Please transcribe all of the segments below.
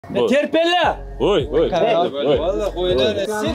Terpella. Oy. Vallahi qo'ylar.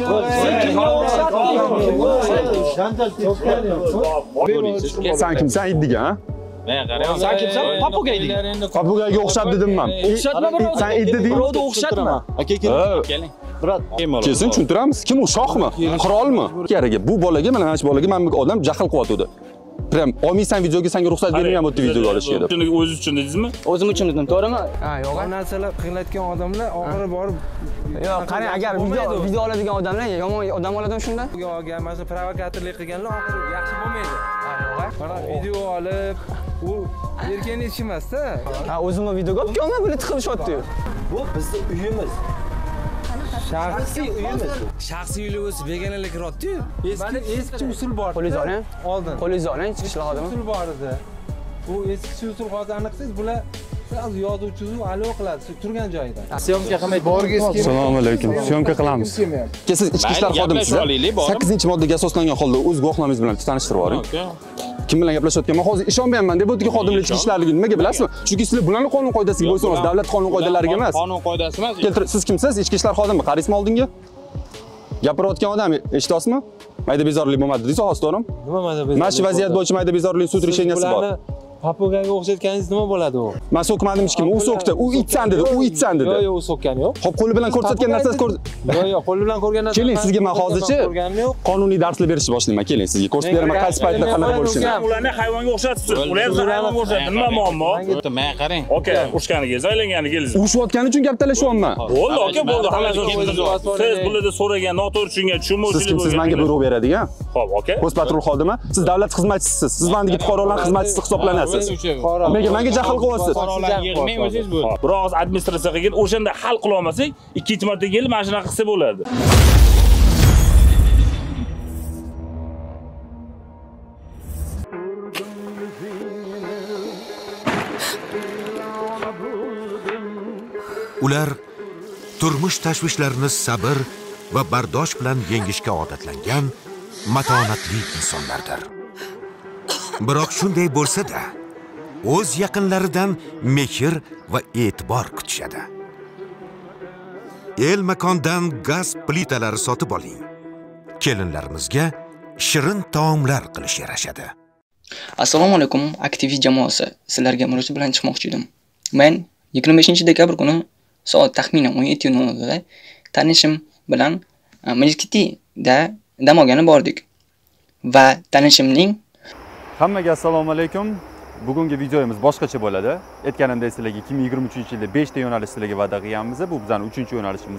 Sen kimsan iddiga, ha? Men qarayman. Sen kimsan? Papugay deydi. Papugayga o'xshab dedim men. O'xshatma birov. Sen iddi deng. Birovni o'xshatma. Aka keling. Kesin tushuntiramiz. Kim u, shohmi? Qirolmi? Keraga bu bolaga, mana shu bolaga men bu odam jahl qilyotdi. Prem olmaysan videoga senga ruxsat bermayman bu videoga olishga deb. Shuni o'z uchun dedingizmi? O'zim uchun dedim, to'g'rimi? Ha, yo'q. Bu narsalar qilayotgan odamlar oxiri borib yo'q, qarang, agar video oladigan odamlar yomon odam bo'ladimi shunda? yo'q, mana provokatorlik qilganlar oxiri yaxshi bo'lmaydi. Mana video olib, u erkakni ishi emas-da. Ha, o'zimni videoga olib kelman, buni tiqilishyapti. Bu bizning uyimiz. Shaxsiy uyimiz. Shaxsiy uyimiz begonalar kiryapti-yu. Eski usul bor. Qo'lingizni oling. Oldin. Qo'lingizni oling, chiqishlar xodimi. Usul bor edi. Bu eski usul hozir aniqsiz, bular sразу yozuvchi alo qiladi turgan joyida. Syomka qilmaydi. Assalomu alaykum. Syomka qilamiz. Siz ichki ishlar xodimisiz. 8-moddagi asoslangan holda o'z guvohnomangiz bilan tanishtirib yuboring. Kim bilan gaplashayotganman hozir ishonmayapman deb o'tgan xodimlar ichki ishlarligini nimaga bilasizmi? Chunki sizlar bularning qonun qoidasiga bo'ysunasiz, davlat qonun qoidalariga emas. Qonun qoidasi emas. Siz kimsiz? Ichki ishlar xodimi. Qaraysiz oldinga. Gapirayotgan odam eshitasizmi? Mayda bezorlik bo'lmadi deysiz, hozir to'g'rimi? Nima mayda bezorlik? Mana shu vaziyat bo'yicha mayda bezorlik sud решенияsi bor. Papugayga o'xshatganingiz nima bo'ladi u? Men so'kmadim hech kim. U so'kdi. U itsan dedi. U itsan dedi. Yo'q, u so'kkani yo'q. Xo'p, qo'li bilan ko'rsatgan narsasi Yo'q, qo'li bilan ko'rgan narsa. Keling, sizga men hozircha qonuniy darslar berishni boshlayman. Keling, sizga ko'rsatib beraman qaysi paytda qanaqa bo'lishini. Ularni hayvonga o'xshatibsiz. Ular hayvonga o'xshatdi. Nima muammo? Men qarang. Aka, ushganiga, zaylanganiga. Ushayotgani uchun gap talashyapman. Bo'ldi, aka, bo'ldi. Siz bularda so'ragan noto'g'ri tushungan tushunmovchilik bo'lgan. Siz menga buyruq beradigan. Xo'p, aka. Post-patrul xodimi, siz davlat xizmatchisiz. Siz mendagi fuqarolar xizmatchisi hisoblanasiz. Menga jahl qilyapsiz. Yig'mang o'zingiz bo'ldi. Biroq administratsiya qilgan o'shanda hal qila olmasak, ikkinchi marta kelib mana shunaqa qilsa bo'ladi. Ular turmush tashvishlarini sabr va bardosh bilan yengishga odatlangan matonatli insonlardir. Biroq shunday bo'lsa-da, o'z yaqinlaridan mehr va e'tibor kutishadi. El makondan gaz plitalari sotib oling. Kelinlarimizga shirin taomlar qilish yarashadi. Assalomu alaykum, aktivist jamoasi. Sizlarga murojaat bilan chiqmoqchi edim. Men 25-dekabr kuni soat taxminan 17:00da tanishim bilan Meskitida dam olgani bordik. Va tanishimning Hammaga assalomu alaykum. Bugungi videomiz boshqacha bo'ladi. Aytganimdek sizlarga 2023-yilda 5 ta yo'nalish sizlarga va'da qilganmiz. Bu bizning 3-yo'nalishimiz.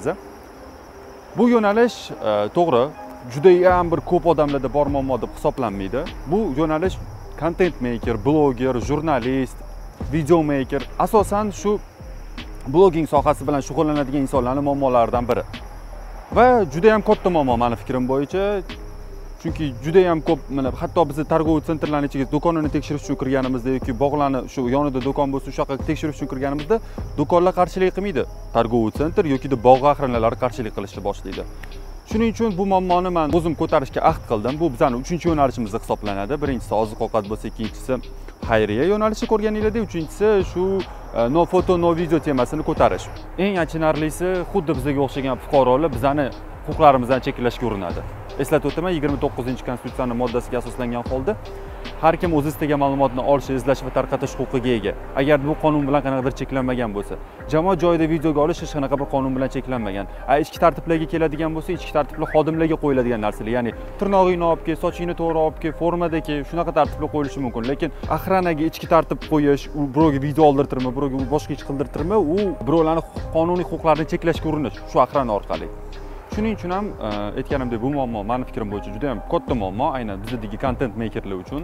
Bu yo'nalish to'g'ri, juda ham bir ko'p odamlarda bor muammo deb hisoblanmaydi. Bu yo'nalish content maker, bloger, jurnalist, video maker, asosan shu blogging sohasi bilan shug'ullanadigan insonlarning muammolaridan biri. Va juda ham katta muammo meni fikrim bo'yicha. Chunki juda ham ko'p, mana hatto biz targ'ov sentrlarining ichiga do'konini tekshirish uchun kirganimizda yoki bog'larni shu yonida do'kon bo'lsa, o'sha yoqqa tekshirish uchun kirganimizda do'konlar qarshilik qilmaydi. Targ'ov sentr yoki bog' ahrinalari qarshilik qilishni boshlaydi. Shuning uchun bu muammoni men o'zim ko'tarishga ahd qildim. Bu bizning 3-yo'nalishimiz hisoblanadi. Birinchisi oziq-ovqat bo'lsa, ikkinchisi xayriya yo'nalishi ko'rganinglarda, uchinchisi shu no foto no video temasini ko'tarish. Eng achinarlisi, xuddi bizga o'xshagan fuqarolar bizani huquqlarimizdan cheklashga urinadi. Eslatib o'taman, 29-konstitutsiyaning moddasiga asoslangan holda har kim o'zi istagan ma'lumotni olish, izlash va tarqatish huquqiga ega. Agar bu qonun bilan qanaqadir cheklanmagan bo'lsa, jamoat joyida videoga olish hech qanaqa bir qonun bilan cheklanmagan. Ichki tartiblarga keladigan bo'lsa, ichki tartiblar xodimlarga qo'yiladigan narsalar, ya'ni tirnog'ingni olib kel, sochingni to'g'ri olib kel, formadagi shunaqa tartiblar qo'yilishi mumkin. Lekin axranaga ichki tartib qo'yish, birovga video oldirtirma, birovga boshqa ish qildirtirma, u birovlarning qonuniy huquqlarini cheklashga urinish shu axrana orqali. Shuning uchun ham aytganimdek bu muammo meni fikrim bo'yicha juda ham katta muammo, aynan bizdagi content makerlar uchun.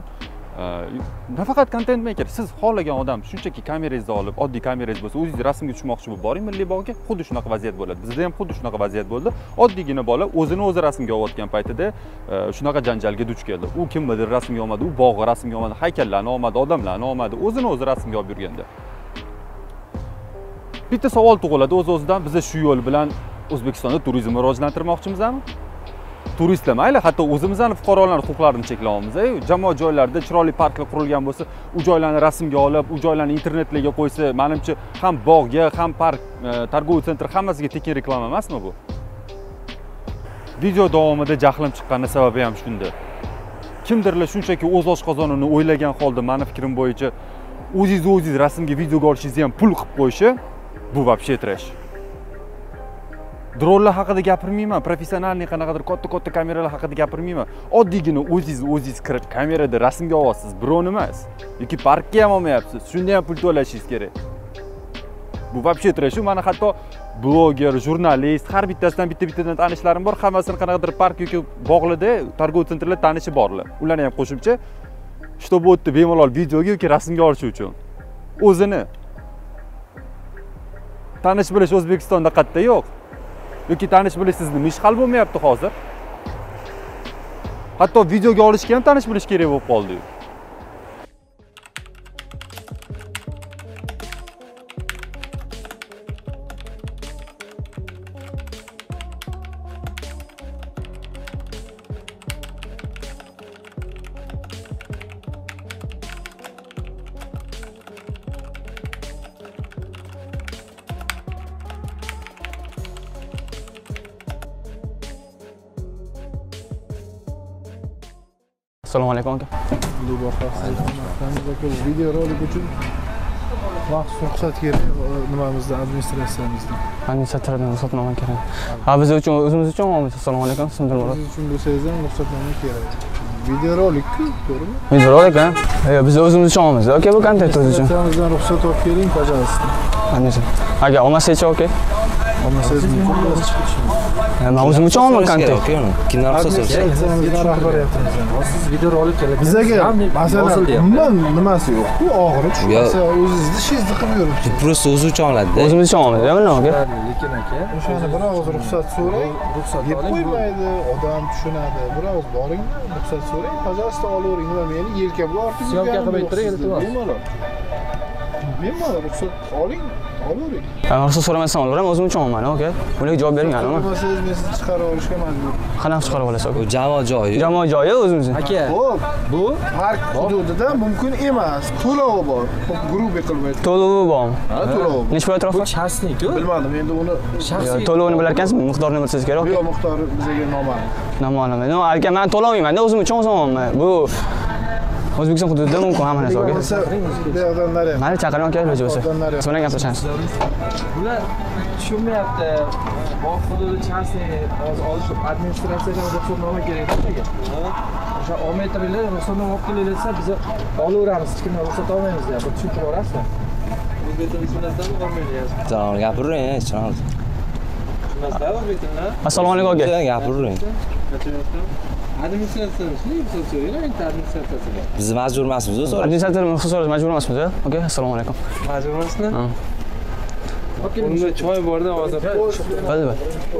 Nafaqat content maker, siz xohlagan odam shunchaki kamerangizni olib, oddiy kamerangiz bo'lsa, o'zingiz rasmga tushmoqchi bo'lib boring Milliy bog'ga, xuddi shunaqa vaziyat bo'ladi. Bizda ham xuddi shunaqa vaziyat bo'ldi. Oddiygina bola o'zini o'zi rasmga olayotgan paytida shunaqa janjalga duch keldi. U kimnidir rasmga olmadi, u bog'i rasmga olmadi, haykallarni olmadi, odamlarni olmadi, o'zini o'zi rasmga olib yurganda. Bitta savol tug'iladi o'z-o'zidan, biz shu yo'l bilan O'zbekistonda turizmni rivojlantirmoqchimizmi? turistlar mayli, hatto o'zimizning fuqarolarning huquqlarini cheklayapmiz. Jamoat joylarida chiroyli parklar qurilgan bo'lsa, u joylarni rasmga olib, u joylarni internetlarga qo'ysa, menimcha ham bog'ga, ham park, targ'ib sentr hammasiga tekin reklama emasmi bu? Video davomida jahlim chiqqani sababi ham shunda. Kimdirlar shunchaki o'z oshqozonini o'ylagan holda, meni fikrim bo'yicha, o'zingiz rasmga videoga olishingizni ham pul qilib qo'yishi, bu вообще trash. Dronlar haqida gapirmayman, professionalniy qanaqadir katta kameralar haqida gapirmayman. Oddiygina o'zingiz kirib kamerada rasmga olyapsiz, birovni emas. Yoki parkka ham olmayapsiz. Shunda ham pul to'lashingiz kerak. Bu вообще trash. Mana hatto bloger, jurnalist, har bittasidan bitta-bittadan tanishlarim bor. Hammasini qanaqadir park yoki bog'larda targ'ib sentrlar tanishi borlar. Ularni ham qo'shimcha чтобы o'tdi bemalol videoga yoki rasmga olish uchun. O'zini tanish bilish O'zbekistonda qayerda yo'q. Yoki tanish bilish sizni mishqal bo'lmayapti hozir. Hatto videoga olishga ham tanish bilish kerak bo'lib qoldi. Assalomu alaykum aka. Video rolik uchun maxsus ruxsat kerak nimamizda, administratsiyamizda. Administratordan ruxsatnoma kerak. Ha, biz uchun o'zimiz uchun olamiz. Assalomu alaykum. Sizlar bor. Siz uchun bo'lsangiz ham ruxsatnoma kerak. Video rolik-ku, to'g'rimi? Video rolik ha? Biz o'zimiz uchun olamiz. Aka, bu kontent o'zi uchun. Administratsiyamizdan ruxsat olib keling, пожалуйста. Aka, olmasangiz aka. Olmasangiz mumkin chiqishimiz. Men o'zim uchun olman kontent. Administratsiyamizdan rahbariyatimiz. Siz video rolik kerak. Bizga masalan umuman nimasi yo'q-ku, og'iri tushmasa o'zingizni ishingizni qilib yuribsiz. Prosta o'zi uchun oladi-da. O'zimiz uchun olamiz, nima aka? Lekin aka, o'shani bir og'iz ruxsat so'rang, ruxsat qo'ymaydi, odam tushunadi. Bir og'iz boring, ruxsat so'rang, пожалуйста, olavering. Nima meni yelkamga ortib syomka qilib turib, iltimos. Bemalol ruxsat oling, olavering. Ruxsat so'ramasam olaman, o'zim uchun olman, aka. Ularga javob bering, ana. So'ramasangiz men sizni chiqarib olishga majbur. Qanaqa chiqarib olasiz aka? Bu jamoat joyi. Jamoat joyi o'zimiz. Aka, bu park hududida mumkin emas. To'lovi bor. Grubi qilmaydi. To'lovi bormi? Ha, to'lovi. Necha pul atrofi? bu shaxsniki. Bilmadim, endi uni To'lovini bilar ekansiz, miqdorini bilsangiz kerak. yo'q, miqdori bizga noma'lum. Noma'lum. No, aka, men to'lamayman-da, o'zim uchun olaman. Bu O'zbekiston hududida mumkin hamma narsa aka. Bu yoqdan naryoq. Mana chaqiring aka, iloji bo'lsa. So'ng gaplashamiz. Bular tushunmayapti. Bog' hududi chansni olish administratsiyadan ruxsatnoma kerak bizga. O'sha olmay turinglar, ruxsatnoma olib kelinglar, biz olaveramiz. Hech kimdan ruxsat olmaymiz ya. Bu tushuntirib olasizmi? O'zbekistondan olmayapsiz. Tamam, gapiring, chiroq. Tushunasizlar o'zbekistondan? Assalomu alaykum aka. Gapiring. Administratsiyadan ruxsat so'raylar, administratsiyaga. Biz majbur emasmiz, so'rang. Administrator ruxsat so'rash majbur emasmiz, aka. Assalomu alaykum. Majbur emasmi? Unda choy borda hozir. Bildi.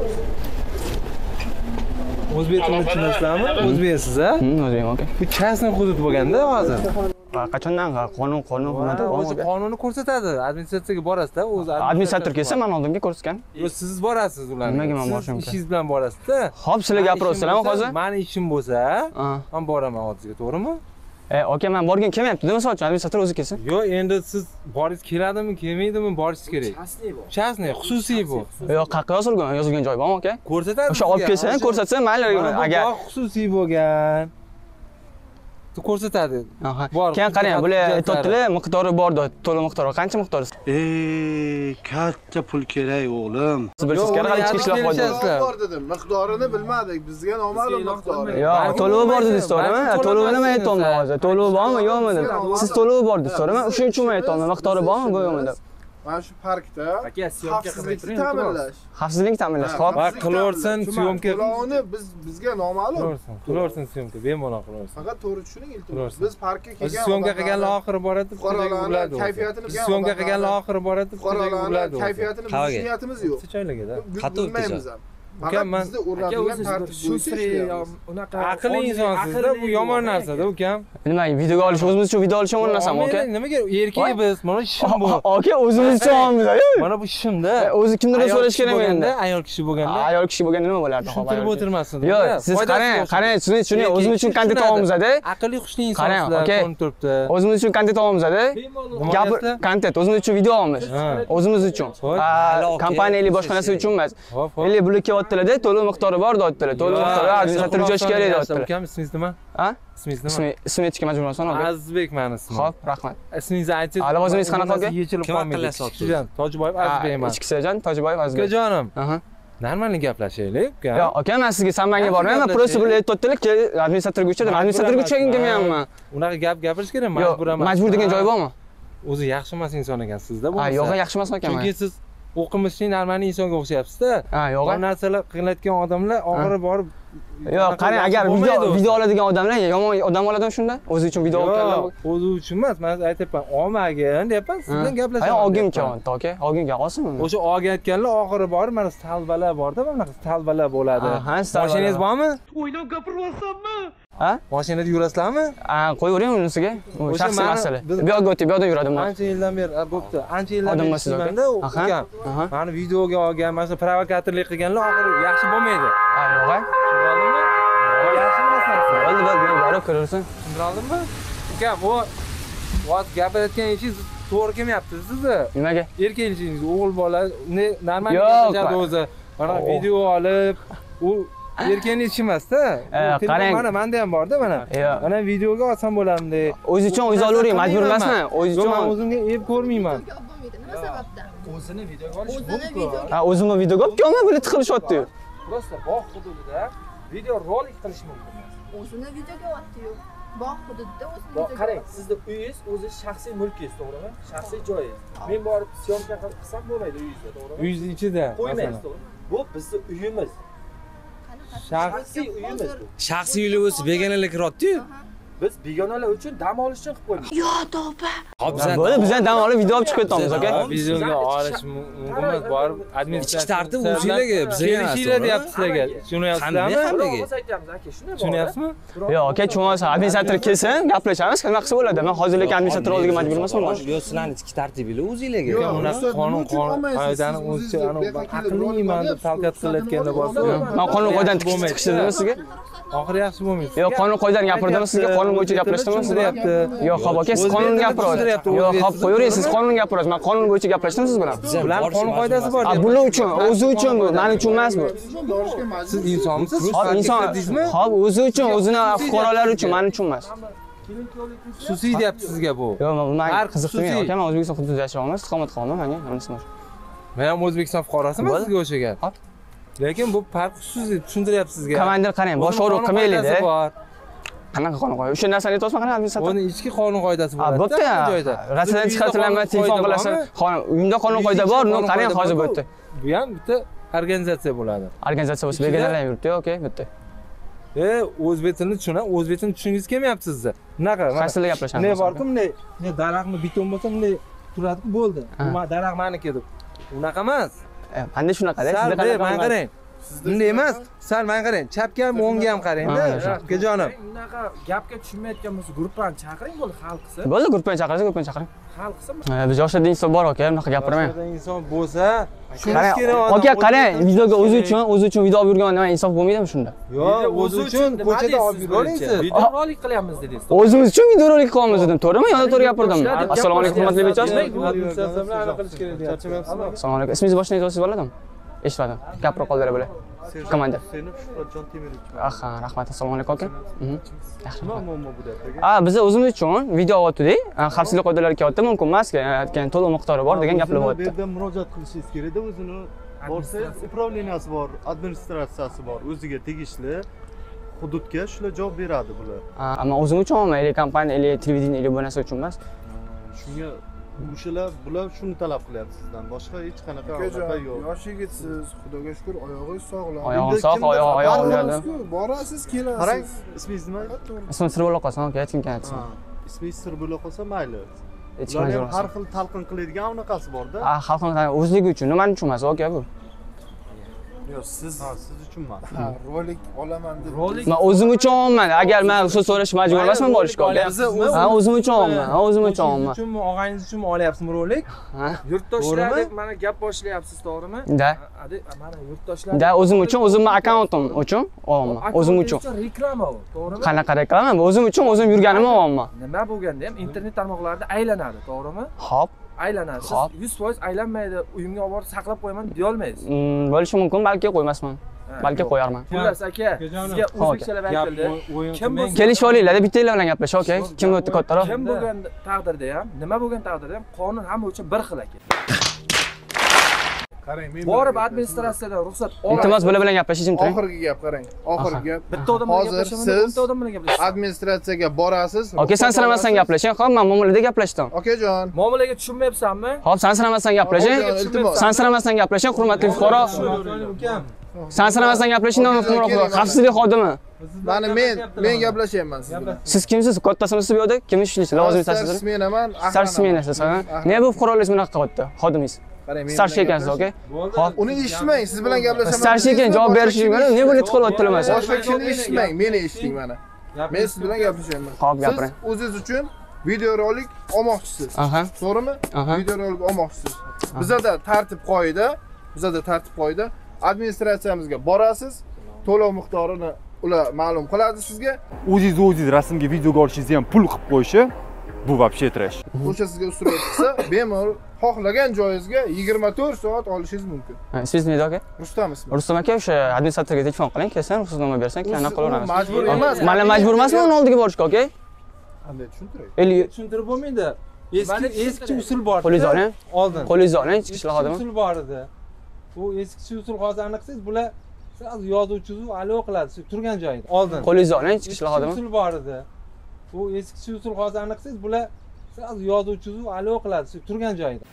O'zbek tilini tushunasizlarmi? O'zbeksiz a? O'zbek aka. Bu частный hudud bo'lganda hozir. Qachondan qonun xizmati O'zi qonunni ko'rsatadi. Administratsiyaga borasiz-da, o'zi administrator kelsa, men oldimga ko'rsatgan. Yo, siz borasiz ularga. Nimaga men borishim kerak? Ishingiz bilan borasiz-da. Xo'p, sizlar gapiryapsizlarmi hozir? Meni ishim bo'lsa, men boraman hozirga, to'g'rimi? Aka, men borgim kelmayapti, nima uchun administrator o'zi kelsin? Yo, endi siz boringiz keladimi, kelmaydimi, borishingiz kerak. Частный, xususiy bu. Yo'q, qayerga yozilgan joy bormi aka? Ko'rsatadi. O'sha olib kelsa, ko'rsatsa, mayli, agar xususiy bo'lgan. Ko'rsatadi. Keyin qarang, bular aytibdilar, miqdori bor-da, to'liq miqdori. Qancha miqdori? Katta pul kerak o'g'lim. Siz bilasiz kerak, hali ichki ishlar foydasi. Bor dedim, miqdorini bilmadik. Bizga noma'lum miqdori. Yo'q, to'lovi bor dedingiz, to'g'rimi? To'lovi nima aytolmay hozir? To'lovi bormi, yo'qmi deb. Siz to'lovi bor dedingiz, to'g'rimi? O'sha uchun aytolmay, miqdori bormi, yo'qmi deb. Mana shu parkda xavfsizlikni ta'minlash. Xavfsizlikni ta'minlash, xo'p. Va qilaversin, syomka. To'lovni bizga noma'lum. Qilaversin syomka, bemalol qilaversin. Faqat to'g'ri tushuning, iltimos. Biz parkka kelgan syomka qilganlar oxiri boradi, fuqarolarning kayfiyatini syomka qilganlar oxiri boradi, fuqarolarning kayfiyatini bilish niyatimiz yo'q. Choylarga-da. Bilmaymiz ham. Faqat bizda o'rnatilgan tartib bo'yicha ishlayapmiz. unaqa Aqlli insonsizda, bu yomon narsa-da, ukam. Nima, videoga olish, o'zimiz uchun video olishga urinasam, aka? Nimaga erkak biz? Mana ishim bu. Aka, o'zimiz uchun olamiz. Mana bu ishimda. O'zi kimdirdan so'rash kerak endi. Ayol kishi bo'lganda. Ayol kishi bo'lganda nima bo'lardi? Tushuntirib o'tirmasin. Yo'q, siz qarang, tushuni, o'zimiz uchun kontent olamizda. Aqlli xushli insonsizlar ko'rinib turibdi. O'zimiz uchun kontent olamizda. Gapir, kontent, o'zimiz uchun video olamiz. O'zimiz uchun. Kompaniyalik boshqa narsa uchun emas. Endi bular kelyaptilar-da, to'lov miqdori bor deyaptilar. To'lov miqdori administrator joyish kerak deyaptilar. Ukam, ismingiz nima? Ha? Ismingiz nima? Ismini aytishga majburmansan, aka. Azizbek meni ismim. Xo'p, rahmat. Ismingizni aytsangiz. Lavozimiz qanaqa, aka? Yechilib qolmaydi. Kichikjon, Tojiboyev Azizbekman. Ichkisajon, Tojiboyev Azizbek. Ukajonim. Normalniy gaplashaylik, uka. Yo'q, aka, men sizga samanga bormayman. Prosta bular aytibdilar, administratorga uchradim. Administratorga uchraganman. Unaqa gap gapirish kerak, majbur emas. Majbur degan joyi bormi? O'zi yaxshi emas inson ekansiz-da bu. Ha, yo'q, yaxshi emas ekan. Chunki siz o'qimishli normalniy insonga o'xshayapsiz-da. Ha, yo'q. Bu narsalar qilayotgan odamlar oxiri borib yo'q, qarang, agar video oladigan odamlar yomon odam oladimi shunda? O'zi uchun video olganlar. O'zi uchun emas, men aytayapman, olmagin deyapman, siz bilan gaplashaman. Ha, olgim keldi, aka. Olgim keldi, olsinmi? O'sha olganlar oxiri borib, mana talbalar bor-da, mana bunaqa talbalar bo'ladi. Mashinangiz bormi? O'ylab gapiryapsanmi? Ha? Mashinada yurasizlarmi? Ha, qo'yavering unisiga. U shaxsiy masala. Bu yoqqa o'tib, bu yoqdan yuradim men. Ancha yildan beri, bo'pti. Ancha yildan beri ishlayman-da, ukam. Mani videoga olgan, mana shu provokatorlik qilganlar oxiri yaxshi bo'lmaydi. Ha, yo'q. Tushundingmi? Yaxshi emas. Bo'ldi, borib ko'rarsan. Tushundingmi? Ukam, bu gapirayotgan ishingiz to'g'ri kelmayapti sizni. Nimaga? Erkakligingiz, o'g'il bola, normalniy yashashadi o'zi. Mana video olib, u erkakning ishi emas-da. Qarang, menda ham bor-da mana. Mana videoga olsam bo'lamdi. O'zi uchun o'zi olavering, majbur emasman. O'zi uchun men o'zimga eb ko'rmayman. nima sababdan? O'zini videoga olish mumkin. Ha, o'zimni videoga olib kelma, bular tiqilishyapti-yu. Prosta bog' hududida video rolik qilish mumkin. O'zini videoga olyapti-yu. Bog' hududida o'zini videoga. Qarang, sizning uyingiz o'zi shaxsiy mulkingiz, to'g'rimi? Shaxsiy joyingiz. Men borib syomka qilsam bo'lmaydi uyingizda, to'g'rimi? Uyingiz ichida. Qo'ymaysiz, to'g'rimi? Bu bizning uyimiz. Shaxsiy uyimiz. Shaxsiy uylar bo'lsa begonalar kiryapti-yu. Biz begonalar uchun dam olish uchun qilib qo'ydik. Yo, tavba. Hop, bo'ldi, biz ham dam olib video olib chiqib ketamiz, aka. Videoga olish mumkin emas, borib administratsiya. Ichki tartib o'zingizlarga, bizga emas. Kelishinglar deyapti sizlarga. Tushunyapsizlarmi? Biz aytamiz, aka, shunday. Tushunyapsizmi? Yo'q, aka, tushunmaysiz. Administrator kelsin, gaplashamiz, nima qilsa bo'ladi. Men hozirlik administrator oldiga majbur emasman. Yo'q, sizlarning ichki tartibinglar o'zingizlarga. Unaqa qonun qoidani o'zicha aqlliman deb talqat qilayotganlar borsa, men qonun qoidani tiqishtirdimmi sizga? Oxiri yaxshi bo'lmaydi. Yo'q, qonun qoidani gapirdimmi sizga? Qonun bo'yicha gaplashdimmi sizga? Yo'q, xo'p, aka, siz qonunni gapiryapsiz. Yo'q, xo'p, qo'yavering, siz qonunni gapiryapsiz. Men qonun bo'yicha gaplashdimmi siz bilan? Bular qonun qoidasi bor. Bular uchun, o'zi uchun bu, men uchun emas bu. Siz insonmisiz? Xo'p, inson. Xo'p, o'zi uchun, o'zini fuqarolari uchun, men uchun emas. Xususiy deyapti sizga bu. Yo'q, men qiziqtirmayman, aka, men O'zbekiston hududida yashayapman, istiqomat qilaman, menga hammasini. Men ham O'zbekiston fuqarosiman sizga o'xshagan. Lekin bu farq xususiy tushuntiryapti sizga. Komandir qarang, bosh og'riq qilmaylik-da. Qanaqa qonun qoida? O'sha narsani aytyapsizmi, qanaqa administrator? Buni ichki qonun qoidasi bor. Bo'pti. Rastadan chiqartilaman, telefon qilasan. Uyimda qonun qoida bor, uni qarang hozir bo'pti. Bu ham bitta organizatsiya bo'ladi. Organizatsiya bo'lsa, begonalar yuribdi, okey, bitta. O'zbek tilini tushunaman, o'zbek tilini tushungingiz kelmayapti sizga. Bunaqa. Qaysi tilda gaplashamiz? Ne borku, ne daraxtmi beton bo'lsa, bunday turadi-ku, bo'ldi. Bu daraxt meniki deb. Unaqa emas. Qanday shunaqa-da? Sizda qanaqa qarang. Bunday emas. Sal men qarang, chapga ham, o'ngga ham qarang-da. Ukajonim. Unaqa gapga tushunmayotgan bo'lsa, guruhni chaqiring, bo'ldi, hal qilsin. Bo'ldi, guruhni chaqirsa, guruhni chaqiring. Hal qilsin. Biz yoshlarda inson bor, aka, bunaqa gapirmang. Yoshlarda inson bo'lsa, tushunish kerak. Aka, qarang, videoga o'zi uchun video olib yurgan nima insof bo'lmaydimi shunda? Yo'q, o'zi uchun ko'chada olib yuravering siz. Video rolik qilyapmiz dedingiz. O'zimiz uchun video rolik qilyapmiz dedim, to'g'rimi? Yo'q, to'g'ri gapirdimmi? Assalomu alaykum, hurmatli bechasi. Assalomu alaykum. Ismingizni boshdan aytasiz bo'ladimi? Eshitmadim. Gapira qoldilar bular. Komandir. Senov Shuhratjon Temirov. Aha, rahmat. Assalomu alaykum aka. Yaxshi. Nima muammo bo'lyapti? Biz o'zimiz uchun video olyaptik. Xavfsizlik qoidalariga kelyapti, mumkin emas, aytgan to'lov miqdori bor degan gaplar bo'lyapti. Bu yerda murojaat qilishingiz kerak-da, o'zini borsa, upravleniyasi bor, administratsiyasi bor, o'ziga tegishli hududga shular javob beradi bular. Ammo o'zim uchun olmaylik, kompaniya, televideniya bu narsa uchun emas. Shunga bular shuni talab qilyapti sizdan. Boshqa hech qanaqa yo'q. Yosh yigitsiz, Xudoga shukr, oyog'ingiz sog'lom. Oyog'im sog', oyog'im o'rnadim. Borasiz, kelasiz. Qarang, ismingiz nima? Ismim sir bo'la qolsin, aka, aytgim keladi. Ismingiz sir bo'la qolsa mayli. Ular ham har xil talqin qiladigan unaqasi bor-da. Xalqning o'zligi uchun, nima uchun emas, aka bu? Yo'q, siz uchun emas. Ha, rolik olaman deb. Rolik Men o'zim uchun olman. Agar men ruxsat so'rash majbur emasman borishga. Ha, o'zim uchun olman. Ha, o'zim uchun olman. uchunmi, og'ayingiz uchunmi olyapsizmi rolik? Ha. Yurtdoshlar deb mana gap boshlayapsiz, to'g'rimi? Da. Mana yurtdoshlar. Da, o'zim uchun, o'zimning akkauntim uchun olaman. O'zim uchun. Reklama u, to'g'rimi? Qanaqa reklama? O'zim uchun o'zim yurganimni olaman. Nima bo'lganda ham internet tarmoqlarida aylanadi, to'g'rimi? Xo'p. Aylanadi. Siz 100% aylanmaydi, uyimga olib borib saqlab qo'yaman deya olmaysiz. Bo'lishi mumkin, balki qo'ymasman. Balki qo'yarman. Xullas aka, sizga o'zbekchalab aytildi. Kim bo'lsa kelishib olinglar, bittanglar bilan gaplash, okey? Kim o'tdi kattaroq? Kim bo'lgan taqdirda ham, nima bo'lgan taqdirda ham qonun hamma uchun bir xil aka. Qarang, men borib administratsiyadan ruxsat olasiz. Iltimos bular bilan gaplashishim kerak. Oxirgi gap qarang. Oxirgi gap. Bitta odam bilan gaplashamiz, bitta odam bilan gaplashamiz. Administratsiyaga borasiz. Okey, sansiramasdan gaplashing. Xo'p, men muomalada gaplashdim. Okajon. Muomalaga tushunmayapsanmi? Xo'p, sansiramasdan gaplashing. Sansiramasdan gaplashing, hurmatli fuqaro. Sansiramasdan gaplashing, xavfsizlik xodimi. Mana men gaplashyapman siz bilan. Siz kimsiz? Kattasimiz bu yerda? Kim ishlaysiz? Lavozim Starshi smenaman. Starshi smenasiz, ha? Nega bu fuqarolar bunaqa qilyapti? Xodimingiz. Starshi ekansiz, okey? Hop, uni eshitmang, siz bilan gaplashaman. Starshi ekan, javob berishing kerak. Nega bunday qilyaptilar mana? Boshqa kishini eshitmang, meni eshiting mana. Men siz bilan gaplashyapman. Xo'p, gapiring. Siz o'zingiz uchun videorolik olmoqchisiz. To'g'rimi? Videorolik olmoqchisiz. Bizda tartib qoida, administratsiyamizga borasiz, to'lov miqdorini ular ma'lum qiladi sizga. O'zingiz rasmga videoga olishingizni ham pul qilib qo'yishi bu вообще trash. O'sha sizga usturat qilsa, bemalol xohlagan joyingizga 24 soat olishingiz mumkin. Siz nima aka? Rustam ismi. Rustam aka, o'sha administratorga telefon qiling, kelsin, ruxsatnoma bersang, keyin anaqa qilaveramiz. Majbur emas. Mana majbur emasman uni oldiga borishga, okey? Qanday tushuntiray? Tushuntirib bo'lmaydi. Eski usul bor. Qo'lingizni oling. Oldin. Qo'lingizni oling, ichki ishlar xodimi. Usul bor edi. Bu eski usul hozirni qilsangiz, bular sразу yozuvchisiz alo qiladi, turgan joyida. Oldin. Qo'lingizni oling, ichki ishlar xodimi. Usul bor edi. Bu eski usul hozirni qilsangiz, bular sразу yozuvchisiz alo qiladi, turgan joyida.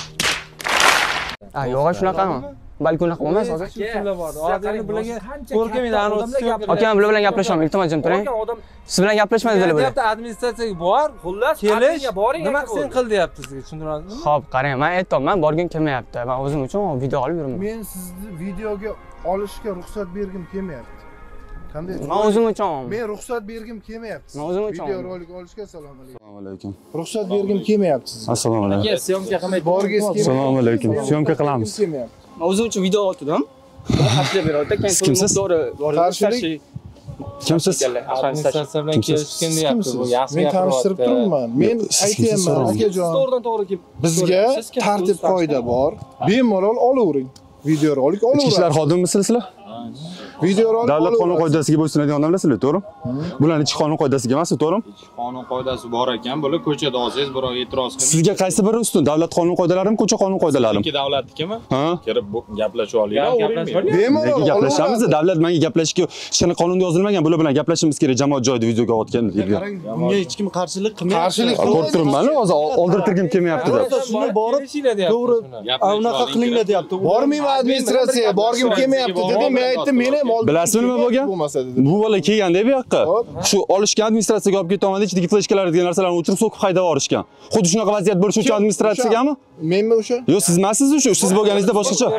Yo'q, shunaqami? Balki unaqa bo'lmas, hozir. Usullar bor. Hozir bularga ko'rkamida Aka, men bular bilan gaplashaman, iltimos jim turing. Siz bilan gaplashmadi dedilar bular. Deyapti, administratsiyaga bor, xullas, kelish, nima qilsang qil deyapti sizga, tushuntiradingmi? Xo'p, qarang, men aytayapman, borgim kelmayapti. Men o'zim uchun video olib yuraman. Men sizni videoga olishga ruxsat bergim kelmayapti. Qanday? Men o'zim uchun olaman. Men ruxsat bergim kelmayapti. Men o'zim uchun video rolik olishga assalomu alaykum. Assalomu alaykum. Ruxsat bergim kelmayapti sizga. Assalomu alaykum. Aka, syomka qilmaydi. Borgingiz kelmayapti. Assalomu alaykum. Syomka qilamiz. Men o'zim uchun video oldim. Xatga beradi, keyin Kimsiz? Qarshilik. Kimsiz? Administratsiya bilan kelishgan deyapti. Bu yaxshi Men tanishtirib turibman. Men aytayapman, akajon. To'g'ridan to'g'ri kelib. Bizga tartib qoida bor. Bemalol olavering. Videorolik Ichki olavering. ishlar xodimimisiz sizlar? Videorolik Davlat qonun qoidasiga bo'ysunadigan odamlar sizlar, to'g'rimi? Bularning ichki qonun qoidasiga emas, to'g'rimi? Qonun qoidasi bor ekan, bular ko'chada olsangiz birov e'tiroz qilmaydi. Sizga qaysi biri ustun? Davlat qonun qoidalarimi, ko'cha qonun qoidalarimi? Ikki davlatnikimi? Ha? Kirib gaplashib olinglar. Bemalol gaplashamiz. Davlat menga gaplashishga shuni qonunda yozilmagan, bular bilan gaplashishimiz kerak, jamoat joyida videoga otgan. Bunga hech kim qarshilik qilmayapti. Qarshilik ko'rib turibman, hozir oldirtirgim kelmayapti deb. Shuni borib to'g'ri unaqa qilinglar deyapti. Bormayman administratsiyaga, borgim kelmayapti dedim. Men aytdim, meni ham olib. Bilasizmi nima bo'lgan? Bu bola kelganda bu yoqqa shu olishgan administratsiyaga olib ketaman, ichidagi fleshkalar degan narsalarni o'chirib so'kib haydab yuborishgan. Xuddi shunaqa vaziyat bo'lishi uchun administratsiyagami? Menmi o'sha? Yo'q, siz emassiz o'sha. Siz bo'lganingizda boshqacha.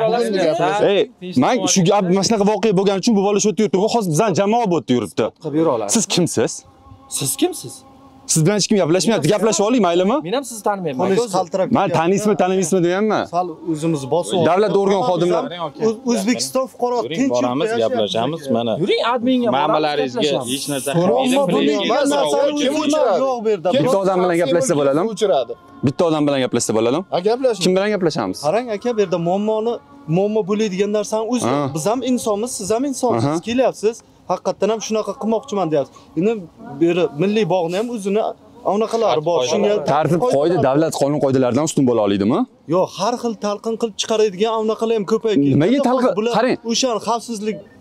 Men shu gap mana shunaqa voqea bo'lgani uchun bu bola shu yerda yuribdi. Bu hozir bizning jamoa bu yerda yuribdi. Siz kimsiz? Siz kimsiz? Siz bilan hech kim gaplashmayapti. Gaplashib oling, maylimi? Men ham sizni tanimayman. Qo'lingiz qaltirab. Men taniysizmi, tanimaysizmi deganman. Sal o'zimiz bosib. Davlat organ xodimlari. O'zbekiston fuqaro tinch boramiz, gaplashamiz. Mana Yuring adminga ma'malaringizga hech narsa qilmaydi. Kim o'chiradi? yo'q bu yerda. Bitta odam bilan gaplashsa bo'ladimi? Bitta odam bilan gaplashsa bo'ladimi? Ha, gaplashing. Kim bilan gaplashamiz? Qarang aka, bu yerda muammo bo'ladigan narsani o'zi. Biz ham insonmiz, siz ham insonsiz. Kelyapsiz. Haqiqatan ham shunaqa qilmoqchiman deyapsiz. Endi beri milliy bog'ni ham o'zini anaqalari bor. Shunga tartib qoida davlat qonun qoidalaridan ustun bo'la oladimi? Yo'q, har xil talqin qilib chiqaradigan anaqalar ham ko'payib ketdi. Nimaga talqin? Qarang. O'sha xavfsizlik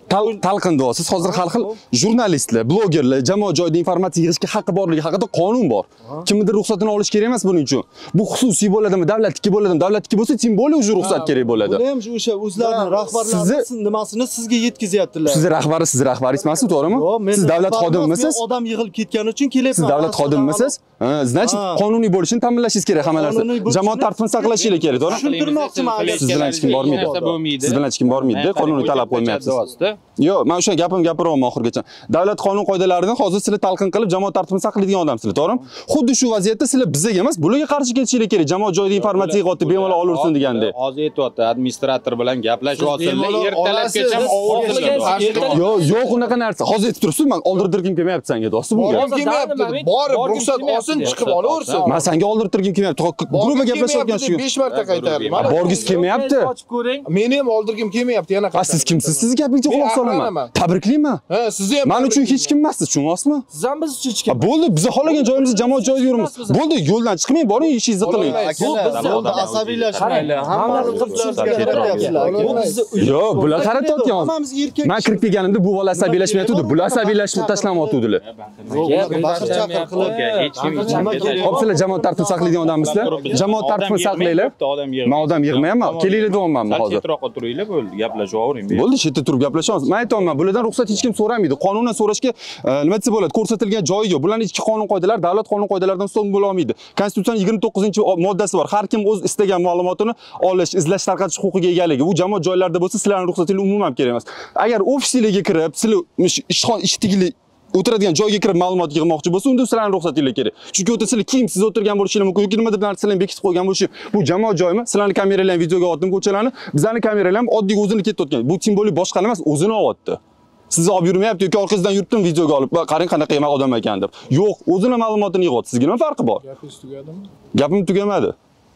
talqin deyapsiz. Hozir har xil jurnalistlar, blogerlar jamoat joyida informatsiya yig'ishga haqqi borligi haqida qonun bor. Kimnidir ruxsatini olish kerak emas buning uchun. Bu xususiy bo'ladimi, davlatniki bo'ladimi? Davlatniki bo'lsa, tim bo'lish uchun ruxsat kerak bo'ladi. Buni ham o'sha o'zlarining rahbarlarining nimasini sizga yetkazyaptilar. Siz rahbaringiz emasmi, to'g'rimi? Siz davlat xodimimisiz? Odam yig'ilib ketgani uchun kelyapman. Siz davlat xodimimisiz? Значит, qonuniy bo'lishini ta'minlashingiz kerak hamma narsa. Jamoat tartibini saqlashingiz kerak, to'g'rimi? Tushuntirmoqchiman agar siz bilan hech kim bormaydi. Siz bilan hech kim bormaydi. Qonuniy talab qo'ymayapsiz. Yo'q, men o'sha gapimni gapiryapman oxirigacha. Davlat qonun qoidalaridan hozir sizlar talqin qilib jamoat tartibini saqlaydigan odamsizlar, to'g'rimi? Xuddi shu vaziyatda sizlar bizga emas, bularga qarshi kelishingiz kerak. Jamoat joyida informatsiya yig'ib bemalol olaversin deganda. Hozir aytyapti, administrator bilan gaplashyapsizlar. Ertalabgacha ovursin. Yo'q, unaqa narsa. Hozir aytib turibsiz, men oldirtirgim kelmayapti senga, do'stim bu. Kelmayapti. Borib ruxsat olsin, chiqib olaversin. Men senga oldirtirgim kelmayapti. Gruba gaplashayotgan shu. 5 marta qaytardim. Borgis kelmayapti. Meni ham oldirgim kelmayapti, yana qaytardim. Siz kimsiz? Siz gapingizga quloq solaman. Tabriklayman. Ha, sizni ham. Men uchun hech kim emassiz, tushunasizmi? Siz ham biz uchun hech kim. Bo'ldi, biz xohlagan joyimizda jamoat joyida yuramiz. Bo'ldi, yo'ldan chiqmang, boring, ishingizni qiling. Bu bizda asabiylashmaylik. Hammani qilishga qaratyapsizlar. Bu bizni yo'q, bular qaratyapti. Hammamiz erkak. Men kirib kelganimda bu bola asabiylashmayotdi. Bular asabiylashib tashlamayotdilar. Baqir-chaqir qilib hech kim Hop, sizlar jamoat tartibini saqlaydigan odamsizlar. Jamoat tartibini saqlaylar. Men odam yig'mayapman. Kelinglar deyapman hozir. Chetroqqa turinglar, bo'ldi, gaplashavering. Bo'ldi, shu yerda turib gaplashamiz. Men aytaman, bulardan ruxsat hech kim so'ramaydi. Qonunan so'rashga nima desa bo'ladi? Ko'rsatilgan joyi yo'q. Bularning ichki qonun qoidalari davlat qonun qoidalaridan ustun bo'la olmaydi. Konstitutsiyaning 29-moddasi bor. Har kim o'z istagan ma'lumotini olish, izlash, tarqatish huquqiga egaligi. Bu jamoat joylarida bo'lsa, sizlarning ruxsatingiz umuman kerak emas. Agar ofisingizga kirib, sizlar ishtigili o'tiradigan joyga kirib ma'lumot yig'moqchi bo'lsa, unda sizlarning ruxsatingiz kerak. Chunki o'ta sizlar kiyimsiz o'tirgan bo'lishingiz mumkin, yoki nimadir narsalarni bekitib qo'ygan bo'lishi. Bu jamoat joyimi? Sizlarning kameralarni videoga oldim ko'chalarni, bizlarning kameralar ham oddiy o'zini ketayotgan. Bu simbolik boshqa emas, o'zini olyapti. Sizni olib yurmayapti yoki orqasidan yurtdim videoga olib, qarang qanaqa yema odam ekan deb. Yo'q, o'zini ma'lumotini yig'yapti. Sizga nima farqi bor? Gapingiz tugadimi? Gapim tugamadi.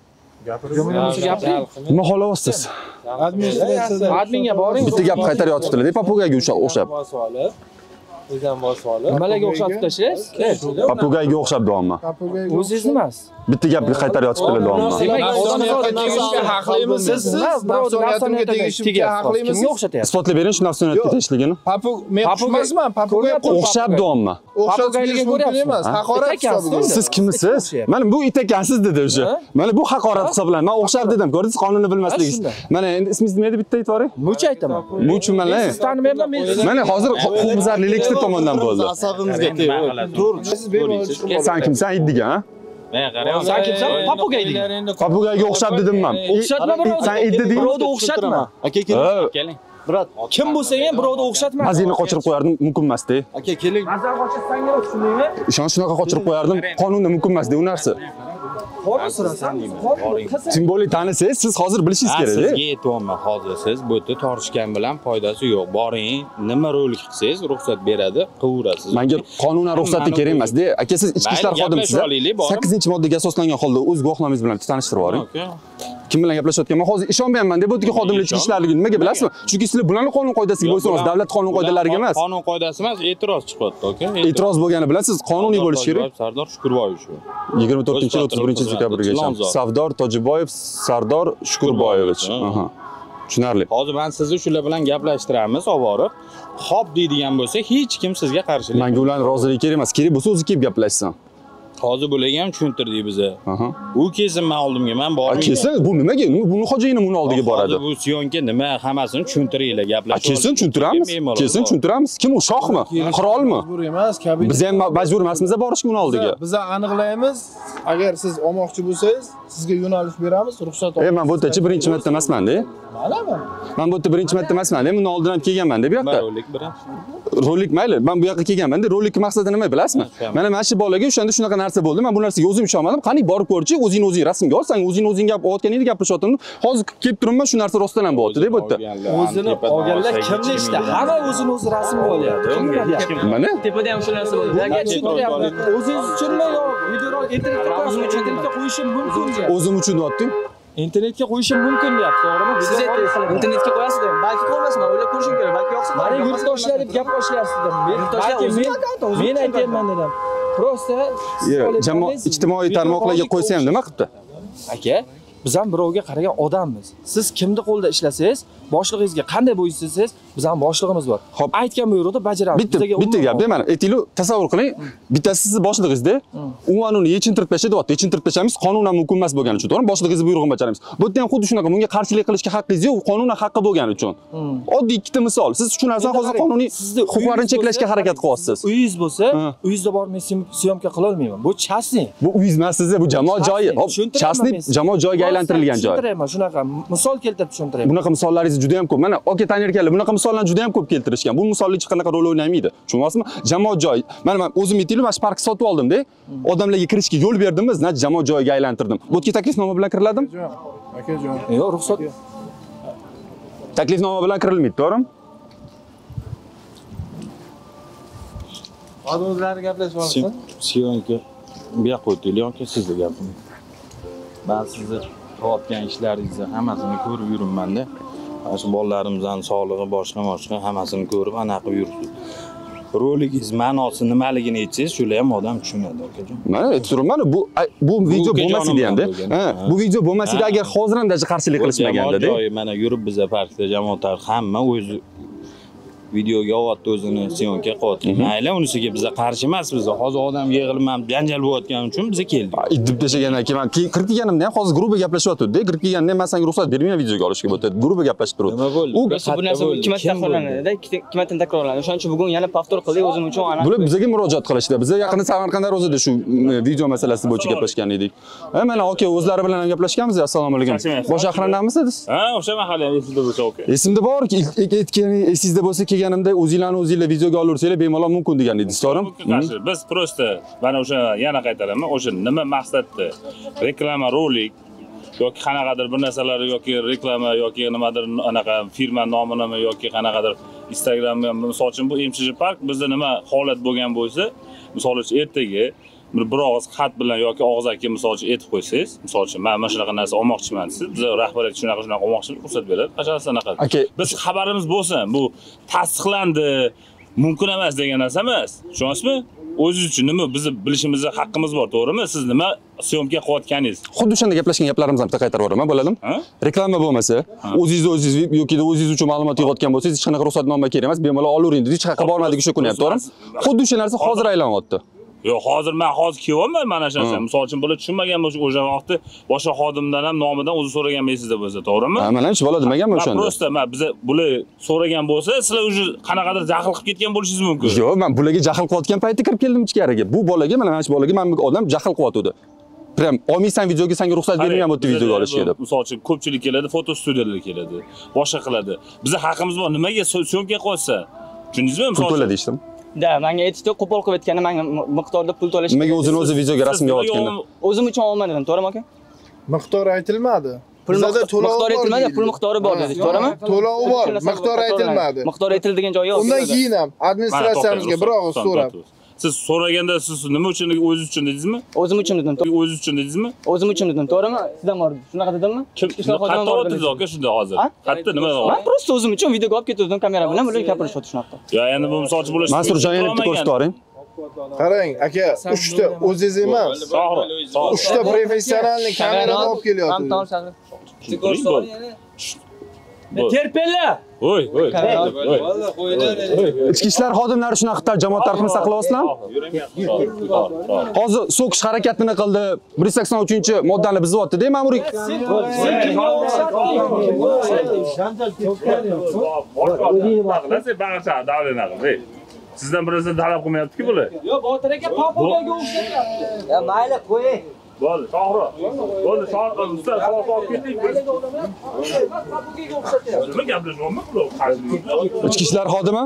Gapiring. Nima xohlayapsiz? Adminga boring. Bitta gap qaytaryaptilar, deb papugaga o'xshab. Nimalarga o'xshatib tashlaysiz? Papugayga o'xshab deyapman. O'zingiz emas. Bitta gapni qaytaryaptilar deyapman. Tegishga haqlimiz siz. Nafsoniyatimga tegishga haqlimiz. Kimga o'xshatyapsiz? Isbotlab bering shu nafsoniyatga tegishligini. Men xushmasman, papugay o'xshab deyapman. O'xshatishga mumkin emas. Haqorat hisoblanadi. Siz kimsiz? Mana bu it ekansiz dedi o'sha. Mana bu haqorat hisoblanadi. Men o'xshab dedim, ko'rdingiz, qonunni bilmasligingiz. Mana endi ismingiz nima edi, bitta aytib yuboring. Much aytaman. Much mana. Siz tanimayapman, men sizni. Mana hozir huquqbuzarlik tomonidan bo'ldi. Asabimizga tegib. Sen kimsan, it degan, ha? Men qarayman. Sen kimsan? Papugay degan. Papugayga o'xshab dedim men. O'xshatma birovni. Sen it deding. Birovni o'xshatma. Aka Keling. Brat, kim bo'lsang ham birovni o'xshatma. Mazini qochirib qo'yardim, mumkin emas-da. Aka keling. Mazar qochirsangiz tushundingmi? Shunaqa qochirib qo'yardim, qonunda mumkin emas-da u narsa. Simbolik tanisangiz, siz hozir bilishingiz kerak-da. Sizga aytyapman, hozir siz bu yerda tortishgan bilan foydasi yo'q. Boring, nima rolik qilsangiz ruxsat beradi, qilaverasiz. Menga qonunan ruxsati kerak emas-da. Aka, siz ichki ishlar xodimisiz. 8-moddaga asoslangan holda o'z guvohnomangiz bilan tanishtirib yuboring. Kim bilan gaplashayotganman? Hozir ishonmayapman deb o'tga xodimlar ichki ishlarligini nimaga bilasizmi? Chunki sizlar bularning qonun qoidasiga bo'ysunasiz, davlat qonun qoidalariga emas. Qonun qoidasi emas, e'tiroz chiqyapti, aka. E'tiroz bo'lgani bilan siz qonuniy bo'lish kerak. Sardor Shukurboyev shu. 24-31-dekabrgacha. Savdor Tojiboyev Sardor Shukurboyevich. Aha. Tushunarli. Hozir men sizni shular bilan gaplashtiramiz, olib borib, xo'p deydigan bo'lsa, hech kim sizga qarshilik. Menga ularning roziligi kerak emas. Kerak bo'lsa o'zi kelib gaplashsin. Hozir bularga ham tushuntirdik biza. U kelsin men oldimga, men bordim. Kelsin, bu nimaga? Buni xo'jayinim uni oldiga boradi. Hozir bu syonka nima, hammasini tushuntiringlar, gaplashib. Kelsin, tushuntiramiz. Kelsin, tushuntiramiz. Kim u, shohmi? Qirolmi? Majbur emas, kabinet. Biz ham majbur emasmiz borishga uni oldiga. Biz aniqlaymiz. Agar siz olmoqchi bo'lsangiz, sizga yo'nalish beramiz, ruxsat oling. Men bu yerda birinchi marta emasman-da. Men bu yerda birinchi marta emasman-da. Bundan oldin ham kelganman-da bu yoqqa. Rolik bilan. Rolik mayli, men bu yoqqa kelganman-da. Rolik maqsadi nima bilasizmi? Mana shu bolaga o'shanda shunaqa narsa bo'ldi. Men bu narsaga o'zim ishonmadim. Qani borib ko'rchi, o'zing rasmga olsang, o'zing gap otganingda gaplashayotgandim. Hozir kelib turibman, shu narsa rostdan ham bo'lyapti deb o'tdi. O'zini olganlar kimni ishda? Hamma o'zini o'zi rasmga olyapti. Kim bilyapti? Mana tepada ham shu narsa bo'ldi. O'zingiz uchunmi yo video internetga qo'yishim mumkin? O'zim uchun deyaptim. Internetga qo'yishim mumkin deyapti, to'g'rimi? Siz aytdingiz, internetga qo'yasiz deb. Balki ko'rmasman, o'ylab ko'rishim kerak. Balki yo'qsa, mana yurtdoshlar deb gap qilishlayapsiz dedim. Men aytayapman dedim. Prosta jamoat ijtimoiy tarmoqlarga qo'ysa ham nima qilibdi? Aka, biz ham birovga qaragan odammiz. Siz kimni qo'lda ishlasangiz, boshlig'ingizga qanday bo'ysunsangiz, biz ham boshlig'imiz bor. Xo'p, aytgan buyruqni bajaramiz. Bitta gap mana aytaylik, tasavvur qiling, bittasi sizni boshlig'ingizda, u uni yechintirib tashlayapti. Yechintirib tashlamiz qonundan mumkin emas bo'lgani uchun, to'g'rimi? Boshlig'ingiz buyrug'ini bajaramiz. Bu yerda ham xuddi shunaqa, bunga qarshilik qilishga haqqingiz yo'q, qonundan haqqi bo'lgani uchun. Oddiy ikkita misol. Siz shu narsani hozir qonuniy huquqlarini cheklashga harakat qilyapsiz. Uyingiz bo'lsa, uyingizda borib men syomka qila olmayman. Bu chastni. Bu uyingiz emas sizda, bu jamoat joyi. Hop, chastni jamoat joyiga aylantirilgan joy. Tushuntiraman, shunaqa misol keltirib tushuntiraman. Bunaqa misollaringiz juda ham ko'p. Mana aka tanirkanlar bunaqa misollarni juda ham ko'p keltirishgan. Bu misollar hech qanaqa rol o'ynamaydi. Tushunyapsizmi? Jamoat joyi. Mana men o'zim aytaylik, mana shu parkni sotib oldim-da. Odamlarga kirishga yo'l berdimmi, значит jamoat joyiga aylantirdim. Bu yerga taklifnoma bilan kiriladimi? Akajon. Yo'q, ruxsat. Taklifnoma bilan kirilmaydi, to'g'rimi? Hozir o'zlari gaplashib olsin. Siyonka bu yoqqa o'taylik, yoki sizga gapim. Men sizni qilayotgan ishlaringizni hammasini ko'rib yuribman-da. Mana shu bolalarimizning sog'lig'i, boshqa hammasini ko'rib anaqa yuribsiz. Roligingiz ma'nosi nimaligini aytsangiz, shular ham odam tushunadi, akajon. Mana aytib turibman, bu video bo'lmasdi ham-da. Bu video bo'lmasdi agar hozir ham даже qarshilik qilishmaganda-da. Mana yurib biza parkda jamoatlar hamma o'zi videoga olyapti, o'zini syomka qilyapti. Mayli, unisiga biza qarshi emas, biz hozir odam yig'ilib janjal bo'layotgani uchun biz keldik. Deb tashlagandan keyin men kirib kelganimda ham hozir gruba gaplashyapti-da. Kirib kelganda men senga ruxsat bermayman videoga olishga bo'tadi. Gruba gaplashib turibdi. Nima bo'ldi? Bu narsa ikki marta takrorlanadi-da, ikki marta takrorlanadi. O'shaning uchun bugun yana повтор qildik o'zim uchun ana. Bular bizga murojaat qilishdi. Biz yaqinda Samarqand ro'zada shu video masalasi bo'yicha gaplashgan edik. Mana aka o'zlari bilan ham gaplashganmiz. Assalomu alaykum. Bosh aqrandamisiz? Ha, o'sha mahalla esimda bo'lsa okey. Esimda bor, esingizda bo'lsa kelganimda o'zingizlar videoga olaversanglar bemalol mumkin degan edingiz, to'g'rimi? Biz prosta mana o'sha yana qaytaraman, o'sha nima maqsadda reklama rolik yoki qanaqadir bir narsalar yoki reklama yoki nimadir anaqa firma nomini yoki qanaqadir Instagramga misol uchun bu MCJ Park bizda nima holat bo'lgan bo'lsa, misol uchun ertaga bir og'iz xat bilan yoki og'zaki misol uchun aytib qo'ysangiz, misol uchun men mana shunaqa narsa olmoqchiman desiz, biz rahbariyat shunaqa olmoqchilik ruxsat beradi. Qachonsa anaqa. Biz xabarimiz bo'lsin, bu tasdiqlandi, mumkin emas degan narsa emas. Tushunyapsizmi? O'zingiz uchun nima bizni bilishimizga haqqimiz bor, to'g'rimi? Siz nima syomka qilayotganingiz. Xuddi o'shanda gaplashgan gaplarimizni ham qaytarib boraman, bo'ladimi? Reklama bo'lmasa, o'zingiz yoki o'zingiz uchun ma'lumot yig'ayotgan bo'lsangiz, hech qanaqa ruxsatnoma kerak emas, bemalol olavering dedi. Hech qayerga bormadik o'sha kuni ham, to'g'rimi? Xuddi o'sha narsa hozir aylanyapti. Yo'q, hozir men kelyapman mana shu narsa. Misol uchun bular tushunmagan bo'lsa, o'sha vaqtda boshqa xodimdan ham nomidan o'zi so'ragan sizda bo'lsa, to'g'rimi? Mana hech bola demaganman o'shanda. Prosta men biz bular so'ragan bo'lsa, sizlar o'zi qanaqadir jahl qilib ketgan bo'lishingiz mumkin. Yo'q, men bularga jahl qilayotgan paytda kirib keldim ichkariga. Bu bolaga, mana shu bolaga men odam jahl qilyapti. Prям olmaysan videoga senga ruxsat bermayman bu videoga olishga deb. Misol uchun ko'pchilik keladi, foto studiyalar keladi, boshqa qiladi. Bizning haqqimiz bor, nimaga syomka qilsa? Tushundingizmi? Misol uchun to'ladi ishdim. Da, menga aytishdi, qo'pol qilib aytganda menga miqdorda pul to'lash. Nimaga o'zini videoga rasmga olganda? O'zim uchun olmadim, to'g'rimi aka? Miqdor aytilmadi. Bizda miqdori aytilmadi, pul miqdori bor dedi, to'g'rimi? To'lovi bor, miqdor aytilmadi. Miqdor aytiladigan joyi yo'q. Undan keyin ham administratsiyamizga bir og'iz so'rab. Siz so'raganda siz nima uchun o'zingiz uchun dedingizmi? O'zim uchun dedim. O'zingiz uchun dedingizmi? O'zim uchun dedim, to'g'rimi? Sizdan bor. Shunaqa dedimmi? Qayerda o'tdingiz aka shunda hozir? Qayerda nima? Men prosta o'zim uchun videoga olib ketdim kamera bilan, bular gapirishyapti shunaqa. Yo, endi bu misol uchun bular Mansurjon yana bitta ko'rsatib yuboring. Qarang, aka, 3 ta o'zingiz emas. 3 ta professionalni kamerani olib kelyapti. Terpella. Voy. Ichki ishlar xodimlari shunaqa jamoat tarixini saqlayapsizlar? Hozir so'kish harakatini qildi. 183-moddani buzyapti-da, ma'muriy. Sizdan birisi talab qilmayapti-ku bular. Yo'q, Botir aka papogaga o'xshatyapti. Ya mayli, qo'ying. Bo'ldi, Shohro. Bo'ldi, Shohro, usta, Shohro ketdik biz. Papogaga o'xshatyapti. Nima gaplashyapmiz bular? Ichki ishlar xodimi?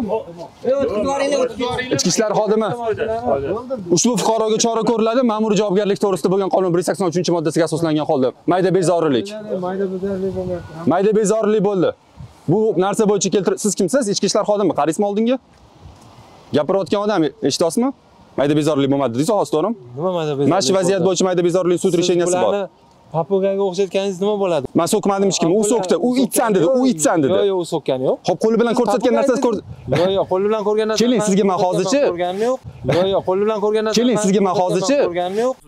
Ichki ishlar xodimi. Ushbu fuqaroga chora ko'riladi, ma'muriy javobgarlik to'g'risida bo'lgan qonun 183-moddasiga asoslangan holda mayda bezorilik. Mayda bezorilik bo'ldi. Bu narsa bo'yicha siz kimsiz? Ichki ishlar xodimi? Qarasizmi oldinga? Gapirayotgan odam eshityapsizmi? Mayda bezorilik bo'lmadi deysiz hozir, to'g'rimi? Nima mayda bezorilik? Mana shu vaziyat bo'yicha mayda bezorilik sud решенияsi bor. Papogaga o'xshatganingiz nima bo'ladi? Men so'kmadim hech kim. U so'kdi. U itsan dedi. U itsan dedi. Yo'q, u so'kkani yo'q. Xo'p, qo'li bilan ko'rsatgan narsasi Yo'q, qo'li bilan ko'rgan narsasi. Keling, sizga men hozirchi. Yo'q, qo'li bilan ko'rgan narsasi. Keling, sizga men hozirchi.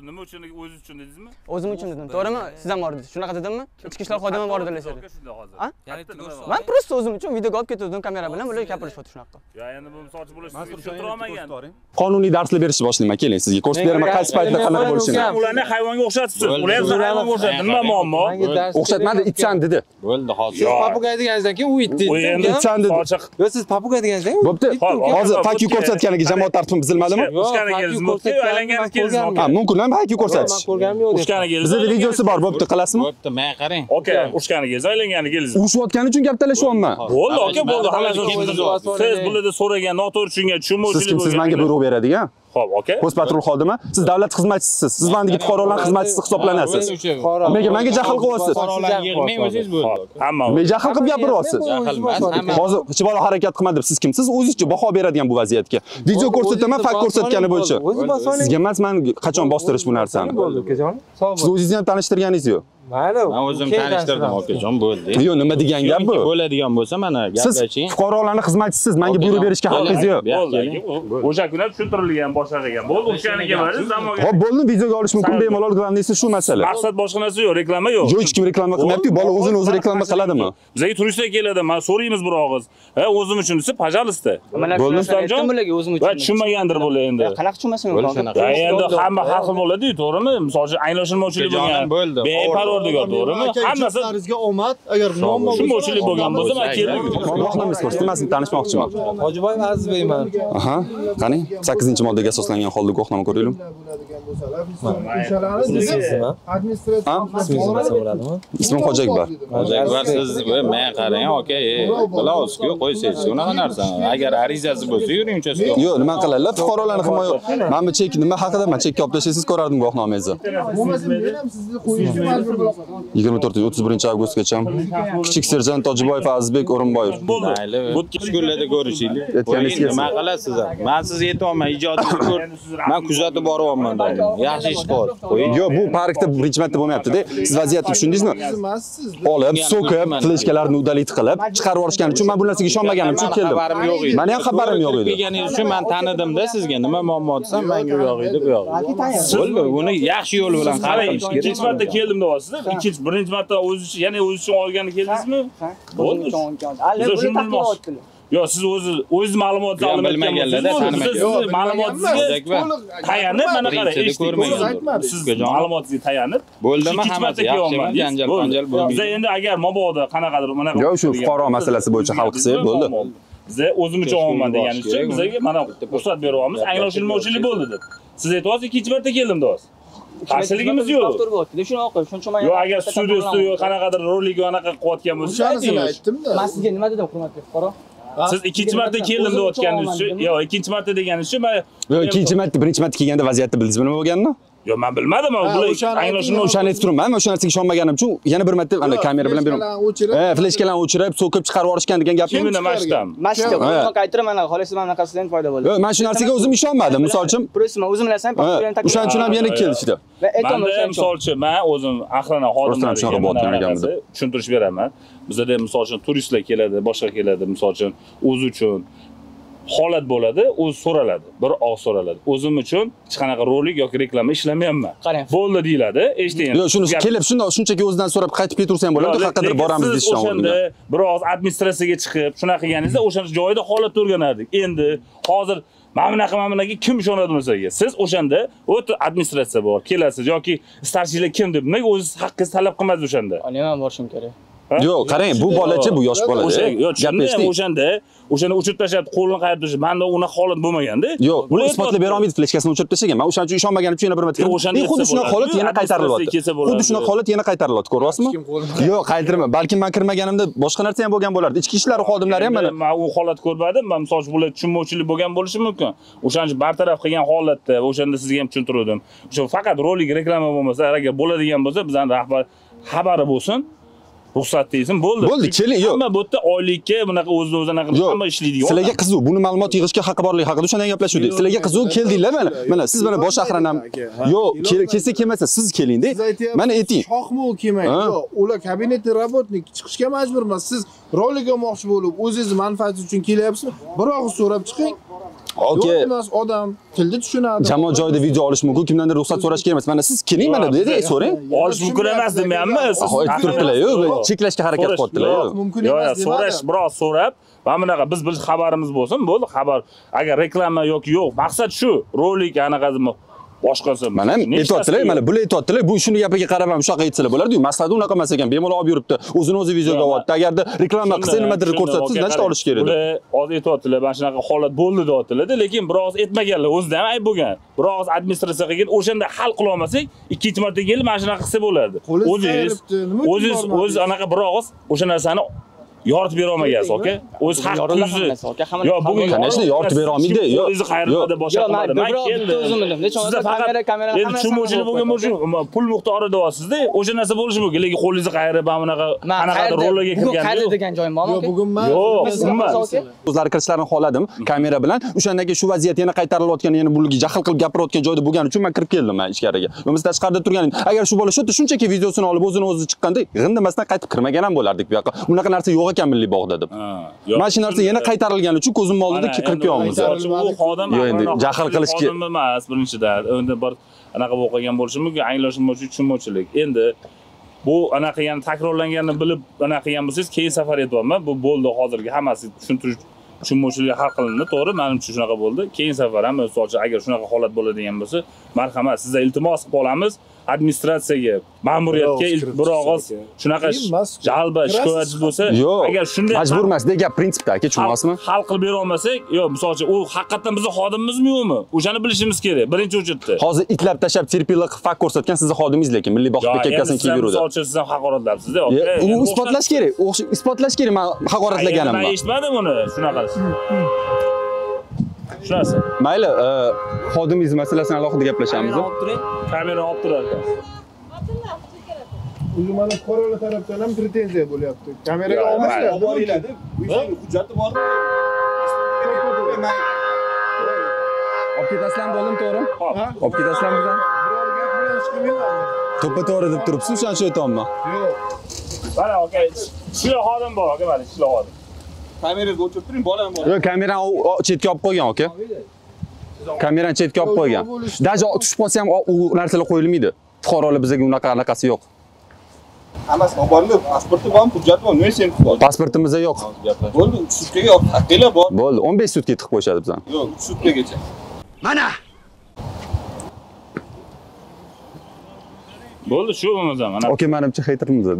nima uchun o'zingiz uchun dedingizmi? O'zim uchun dedim. To'g'rimi? Siz ham bor edingiz. Shunaqa dedimmi? Ichki ishlar xodimi bor edilar sizda. Men просто o'zim uchun videoga olib ketdim kamera bilan, ular gapirishyapti shunaqa. Yo, endi bu misol uchun bo'lishi tushuntirib olmagan. Qonuniy darslar berishni boshlayman, keling sizga ko'rsatib beraman qaysi paytda qanaqa bo'lishini. Ularni hayvonga o'xshatibsiz. Ular ham hayvonga o'xshatdi. Nima muammo? O'xshatmadi, itchan dedi. Bo'ldi, hozir. Siz papuga deganingizdan keyin u itdi. Endi itchan dedi. Yo, siz papuga deganingizdan bo'pti. Hozir faku ko'rsatganiga jamoat tartibim buzilmadimi? O'shkani keldingizmi? Aylanganingiz keldingizmi? Ha, mumkin ham faku ko'rsatish. O'shkani keldingiz. Bizda videosi bor, bo'pti, qilasizmi? Bo'pti, men qarang. Okay, o'shkani keldingiz, aylangani keldingiz. Urushayotgani uchun gap talashyapman. Bo'ldi, aka, bo'ldi. Siz bularda so'ragan, noto'g'ri tushungan, tushunmovchilik bo'lgan. Siz menga buyruq beradigan. Xo'p, aka. Post-patrul xodimi, siz davlat xizmatchisiz. Siz bandagi fuqarolar xizmatchisi hisoblanasiz. Menga jahl qilyapsiz. Fuqarolar yig'mang o'zingiz bo'ldi. Hamma. Men jahl qilib gapiryapsiz. Jahl emas, hamma. Hozir hech bola harakat qilmadi deb siz kimsiz? O'zingizcha baho beradigan bu vaziyatga. Video ko'rsataman, fakt ko'rsatgani bo'yicha. Sizga emas, men qachon bostirish bu narsani? Bo'ldi, ukajon. Siz o'zingizni ham tanishtirganingiz yo'q. Mayli. Men o'zim tanishtirdim, akajon, bo'ldi. Yo'q, nima degan gap bu? Bo'ladigan bo'lsa, mana Siz gaplashing. fuqarolarning xizmatchisiz, menga buyruq berishga haqqingiz yo'q. Bo'ldi. O'sha kuni tushuntirilgan, boshqagan. Bo'ldi, o'shaniga borasiz, zamoga. Xo'p, bo'ldi, videoga olish mumkin, bemalol glavniysi shu masala. Maqsad boshqa narsa yo'q, reklama yo'q. Yo'q, hech kim reklama qilmayapti, bola o'zini o'zi reklama qiladimi? Bizga turistlar keladi, men so'raymiz bir og'iz. Ha, o'zim uchun desa, пожалуйста. Bo'ldi, bularga o'zim uchun. Va tushunmagandir bo'lar endi. Qanaqa tushunmasin mumkin? Endi hamma har xil bo'ladi-ku, to'g'rimi? Masalan, anglashilmovchilik bo'lgan. Beparvardigor, to'g'rimi? Hammasi sizga omad, agar muammo tushunmovchilik bo'lgan bo'lsa, men keldim. Guvohnomangiz ko'rsatmasin, tanishmoqchiman. Hojiboyev Azizbekman. Aha, qani? 8-moddaga asoslangan holda guvohnoma ko'raylik. Ismim Xo'jaakbar. Xo'jaakbar, siz men qarang, aka, bilasiz-ku, qo'ysangiz, unaqa narsani. Agar arizasi bo'lsa, yuring uchastka. Yo'q, nima qilaylar? Fuqarolarni himoya. Men bu chek nima haqida men chekka olib tashlaysiz, ko'rardim guvohnomangizni. Bo'lmasa men ham sizni qo'yishga majbur bo'laman. 24-31-avgustgacha kichik serjant Tojiboyev Azizbek O'rinboyev. Bo'ldi. Bu kunlarda ko'rishaylik. Nima qilasiz? Men siz aytolmay, ijodingizni ko'r. Men kuzatib boryapman doim. Yaxshi ish qil. Yo'q, bu parkda birinchi marta bo'lmayapti-da. Siz vaziyatni tushundingizmi? Olib, so'kib, fleshkalarni udalit qilib, chiqarib yuborishgani uchun men bu narsaga ishonmaganim uchun keldim. Xabarim yo'q edi. Meni ham xabarim yo'q edi. Kelganingiz uchun men tanidim-da sizga. Nima muammo desam, menga u yo'q edi, bu yo'q. Bo'ldi, buni yaxshi yo'l bilan qarang. Ikkinchi marta keldim deyapsiz. Birinchi marta o'zingiz uchun olgani keldingizmi? Bo'ldi. Yo, siz o'zingiz ma'lumotni olib bilmaganlarda tanimagan. Siz ma'lumotingizga tayanib mana qarang, eshitdingiz. Siz ma'lumotingizga tayanib bo'ldimi hammasi yaxshi janjal bo'lmaydi. Biz endi agar mabodo qanaqadir mana yo'q, shu fuqaro masalasi bo'yicha hal qilsak bo'ldi. Biz o'zim uchun olman deganingiz uchun bizga mana ruxsat beryapmiz, anglashilmovchilik bo'ldi deb. Siz aytyapsiz, ikkinchi marta keldim deyapsiz. Qarshiligimiz yo'q. Yo'q, agar studiyasi yo'q, qanaqadir rolik anaqa qilayotgan bo'lsa, aytdim-da. Men sizga nima dedim, hurmatli fuqaro? Siz ikkinchi marta keldim deyotganingiz uchun, yo'q, ikkinchi marta deganingiz uchun men yo'q, ikkinchi marta, birinchi marta kelganda vaziyatni bildingizmi nima bo'lganini? Yo'q, men bilmadim, bular anglashilmovchi. O'shani aytib turibman, men o'sha narsaga ishonmaganim uchun yana bir marta ana kamera bilan beraman. Fleshkalarni o'chirib, so'kib chiqarib yuborishgan degan gapni. Kimni mashtam? Mashtam. Uni qaytirib mana xohlasiz mana qasdidan foyda bo'ldi. Yo'q, men shu narsaga o'zim ishonmadim. Misol uchun, men o'zim bilan o'shaning uchun ham yana kelishdi. Misol uchun men o'zim axrana xodimlarga tushuntirish beraman. Bizda misol uchun turistlar keladi, boshqa keladi, misol uchun o'zi uchun holat bo'ladi, o'zi so'raladi, bir og'iz so'raladi. O'zim uchun hech qanaqa rolik yoki reklama ishlamayapman. Bo'ldi deyiladi, eshiting. Yo'q, shuni kelib shunchaki o'zidan so'rab qaytib ketursa ham bo'ladi, haqiqatdan boramiz deyishgan o'rniga. Bir og'iz administratsiyaga chiqib, shunaqa qilganingizda o'sha joyda holatni o'rganardik. Endi hozir mana bunaqa kim ishonadi sizga? Siz o'shanda o'ta administratsiya bor, kelasiz yoki starshilar kim deb, nega o'zingiz haqqingizni talab qilmaysiz o'shanda? Nima borishim kerak? Yo'q, qarang, bu bolachi, bu yosh bola. O'shanda o'chirib tashlab, qo'lini qayirib tashlab, menda unaqa holat bo'lmaganda. Yo'q, buni isbotlab bera olmaydi, fleshkasini o'chirib tashlagan. Men o'shaning uchun ishonmaganim uchun yana bir marta keldim. Xuddi shunaqa holat yana qaytarilyapti. Xuddi shunaqa holat yana qaytarilyapti, ko'ryapsizmi? Yo'q, qaytarma. Balki men kirmaganimda boshqa narsa ham bo'lgan bo'lardi. Ichki ishlar xodimlari ham mana men u holat ko'rmadim. Men misol uchun bular tushunmovchilik bo'lgan bo'lishi mumkin. O'shaning uchun bartaraf qilgan holatda o'shanda sizga ham tushuntirdim. O'sha faqat rolik reklama bo'lmasa, agar bo'ladigan bo'lsa, bizning rahbar xabari bo'lsin. Ruxsat deysin, bo'ldi. Bo'ldi, keling, yo'q. Hamma bu yerda oylikka bunaqa o'zini qilib hamma ishlaydigan. Sizlarga qiziq, buni ma'lumot yig'ishga haqqi borligi haqida o'shandan gaplashuvdik. Sizlarga qiziq keldinglar mana siz mana bosh ahranam. Yo'q, kelsa kelmasa siz keling-da. Mana ayting. Shohmol kelmang. Yo'q, ular kabinetni работник chiqishga majburmas. Siz rolik olmoqchi bo'lib, o'zingiz manfaatingiz uchun kelyapsizmi? Bir og'iz so'rab chiqing. Okay. Emas, odam tilni tushunadi. Jamoat joyida video olish mumkin, kimdandir ruxsat so'rash kerak emas. Mana siz keling mana dedi, so'rang. Olish mumkin emas demayapmiz. Aytib turibdilar-yu, cheklashga harakat qilyaptilar-yu. Mumkin emas demadim. So'rash, biroz so'rab, mana bunaqa biz xabarimiz bo'lsin, bo'ldi, xabar. Agar reklama yoki yo'q, maqsad shu, rolik anaqa boshqasi. Mana aytibdilar, mana bular aytibdilar, bu shuni gapiga qarab ham shunaqa aytsalar bo'lardi-yu. Maqsadi unaqa emas ekan, bemalol olib yuribdi. O'zini o'zi videoga olyapti. Agarda reklama qilsa nimadir ko'rsatsa, значит olish kerak edi. Bular hozir aytibdilar, mana shunaqa holat bo'ldi deyaptilar, lekin biroz aytmaganlar, o'zida ham ayb bo'lgan. Biroz administratsiyaga kelib, o'shanda hal qila olmasak, ikkinchi marta kelib mana shunaqa qilsa bo'ladi. O'zingiz anaqa biroz o'sha narsani yoritib bera olmagansiz, aka. O'z haqqingizni. Yo'q, bugun qanday yoritib bera olmaydi? Yo'q. O'zingiz qayerda boshqa qilmadi. Men keldim. Sizda faqat endi tushunmovchilik bo'lgan bo'lsa, pul miqdori deyapsiz-da, o'sha narsa bo'lishi mumkin, lekin qo'lingizni qayerda bunaqa qanaqadir rollarga kirgan. Bugun qayerda degan joyim bormi? Yo'q, bugun men. Yo'q, o'zlari kirishlarini xohladim kamera bilan. O'shandan keyin shu vaziyat yana qaytarilayotgan, yana bularga jahl qilib gapirayotgan joyda bo'lgani uchun men kirib keldim men ichkariga. Bo'lmasa tashqarida turgan. Agar shu bola shu yerda shunchaki videosini olib o'zini o'zi chiqqanda, g'indamasdan qaytib kirmagan ham bo'lardik bu yoqqa. Bunaqa narsa yo'q ekan Milliy bog'da deb. Mana shu narsa yana qaytarilgani uchun ko'zim oldida kirib kelyapmiz. U xodim yo'q endi jahl qilishga emas, birinchidan. Endi bir anaqa bo'lib qolgan bo'lishi mumkin, anglashilmovchi, tushunmovchilik. Endi bu anaqa yana takrorlanganini bilib anaqa qilgan bo'lsangiz, keyin safar aytyapman. Bu bo'ldi hozirgi hammasi tushuntirish tushunmovchilik hal qilindi, to'g'ri? Menimcha shunaqa bo'ldi. Keyin safar ham o'zlaricha agar shunaqa holat bo'ladigan bo'lsa, marhamat, sizdan iltimos qilib qolamiz. Administratsiyaga, ma'muriyatga bir og'iz shunaqa jalba shikoyat bo'lsa, agar shunday majbur emas degan gap prinsipda aka, tushunasizmi? Hal qilib bera olmasak, yo'q, masalan, u haqiqatan bizning xodimimizmi yo'qmi? O'shani bilishimiz kerak. Birinchi o'chirtda. Hozir itlab tashab terpillik fakt ko'rsatgan sizning xodimingiz, lekin Milliy bog' bekakasini kiyib yuradi. Masalan, siz ham haqoratlabsiz-da, u isbotlash kerak. Isbotlash kerak men haqoratlaganimni. Men eshitmadim uni, shunaqa. Shunasi. Mayli, xodimingiz masalasini alohida gaplashamiz. Kamera olib turar. O'zi mana fuqarolar tarafdan ham pretenziya bo'lyapti. Kameraga olmaslar. Olib boringlar-da. Hujjati bormi? Olib ketasizlarmi, bo'ldim, to'g'ri? Olib ketasizlarmi bizdan? Biror gap bilan chiqmayman. To'ppa-to'g'ri deb turibsiz, o'shancha aytyapman. Yo'q. Mana aka, ishlar xodim bor, aka, mana ishlar xodim. Kameraga o'chirib turing, bolam bor. Yo'q, kamerani chetga olib qo'ygan, aka. Kamerani chetga olib qo'ygan. Даже tushib qolsa ham u narsalar qo'yilmaydi. Fuqarolar bizga anaqasi yo'q. Hammasi olib borilib, pasporti bormi, hujjati bormi? Men sen bor. Pasportimizda yo'q. Bo'ldi, 3 sutkaga haqqinglar bor. Bo'ldi, 15 sutka tiqib qo'yishadi bizdan. Yo'q, 3 sutkagacha. Mana Bo'ldi, shu bo'lmasa mana. Oka, menimcha xeytirimiz-da.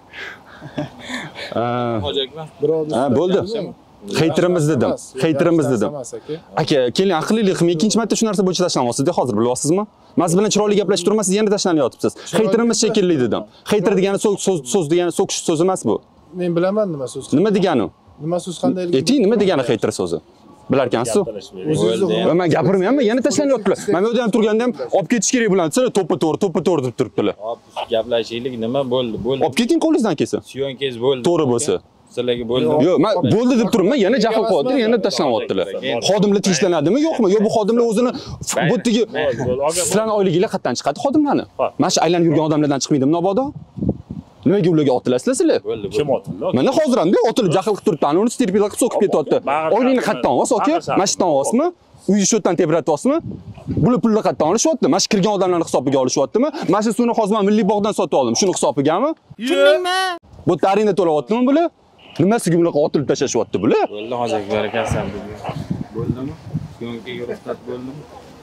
Ha, bo'ldi. Xeytirimiz dedim. Xeytirimiz dedim. Aka, keling, aqllilik qilmang. Ikkinchi marta shu narsa bo'yicha tashlanyapsiz-da, hozir bilyapsizmi? Men siz bilan chiroyli gaplashib turibsiz, yana tashlanyapsiz. Xeytirimiz shekilli dedim. Xeytir degani so'z degani so'kish so'zi emas bu. Men bilaman nima so'z. Nima degani? Nima so'z qandayligi? Ayting, nima degani xeytir so'zi? Bilarkansiz? Men gapirmayapman, yana tashlanyaptilar. Men bu yerda ham turganda ham olib ketish kerak bilan desa, to'ppa-to'g'ri deb turibdilar. Gaplashaylik, nima bo'ldi? Olib keting qo'lingizdan kelsa. Syonkangiz bo'ldi. To'g'ri bo'lsa. Sizlarga bo'ldi. Yo'q, men bo'ldi deb turibman, yana jahl qilyaptilar, yana tashlanyaptilar. Xodimlar tinchlanadimi, yo'qmi? Yo'q, bu xodimlar o'zini bu yerga sizlarning oyliginglar qayerdan chiqadi xodimlarni? Mana shu aylanib yurgan odamlardan chiqmaydimi, mabodo? Nimaga ularga otilasizlar sizlar? Kim otildi? Mana hozir ham otilib jahl qilib turibdi, uni sterpilga qilib so'kib ketyapti. Oylingni qayerdan olasiz, aka? Mana shu yerdan olasizmi? Uyni shu yerdan tebratyapsizmi? Bular pulni qayerdan olishyapti? Mana shu kirgan odamlarning hisobiga olishyaptimi? Mana shu suvni hozir men Milliy bog'dan sotib oldim, shuni hisobigami? Tushundingmi? Bu tarina to'layaptimi bular? Nimasiga bunaqa otilib tashlashyapti bular? Bo'ldi, hozir barakatsan bugun. Bo'ldimi? Syonkaga ruxsat bo'ldimi?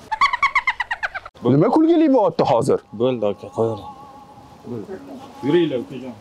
Nima kulgili bo'lyapti hozir? Bo'ldi, aka, qo'ying. Yuringlar, ukajon.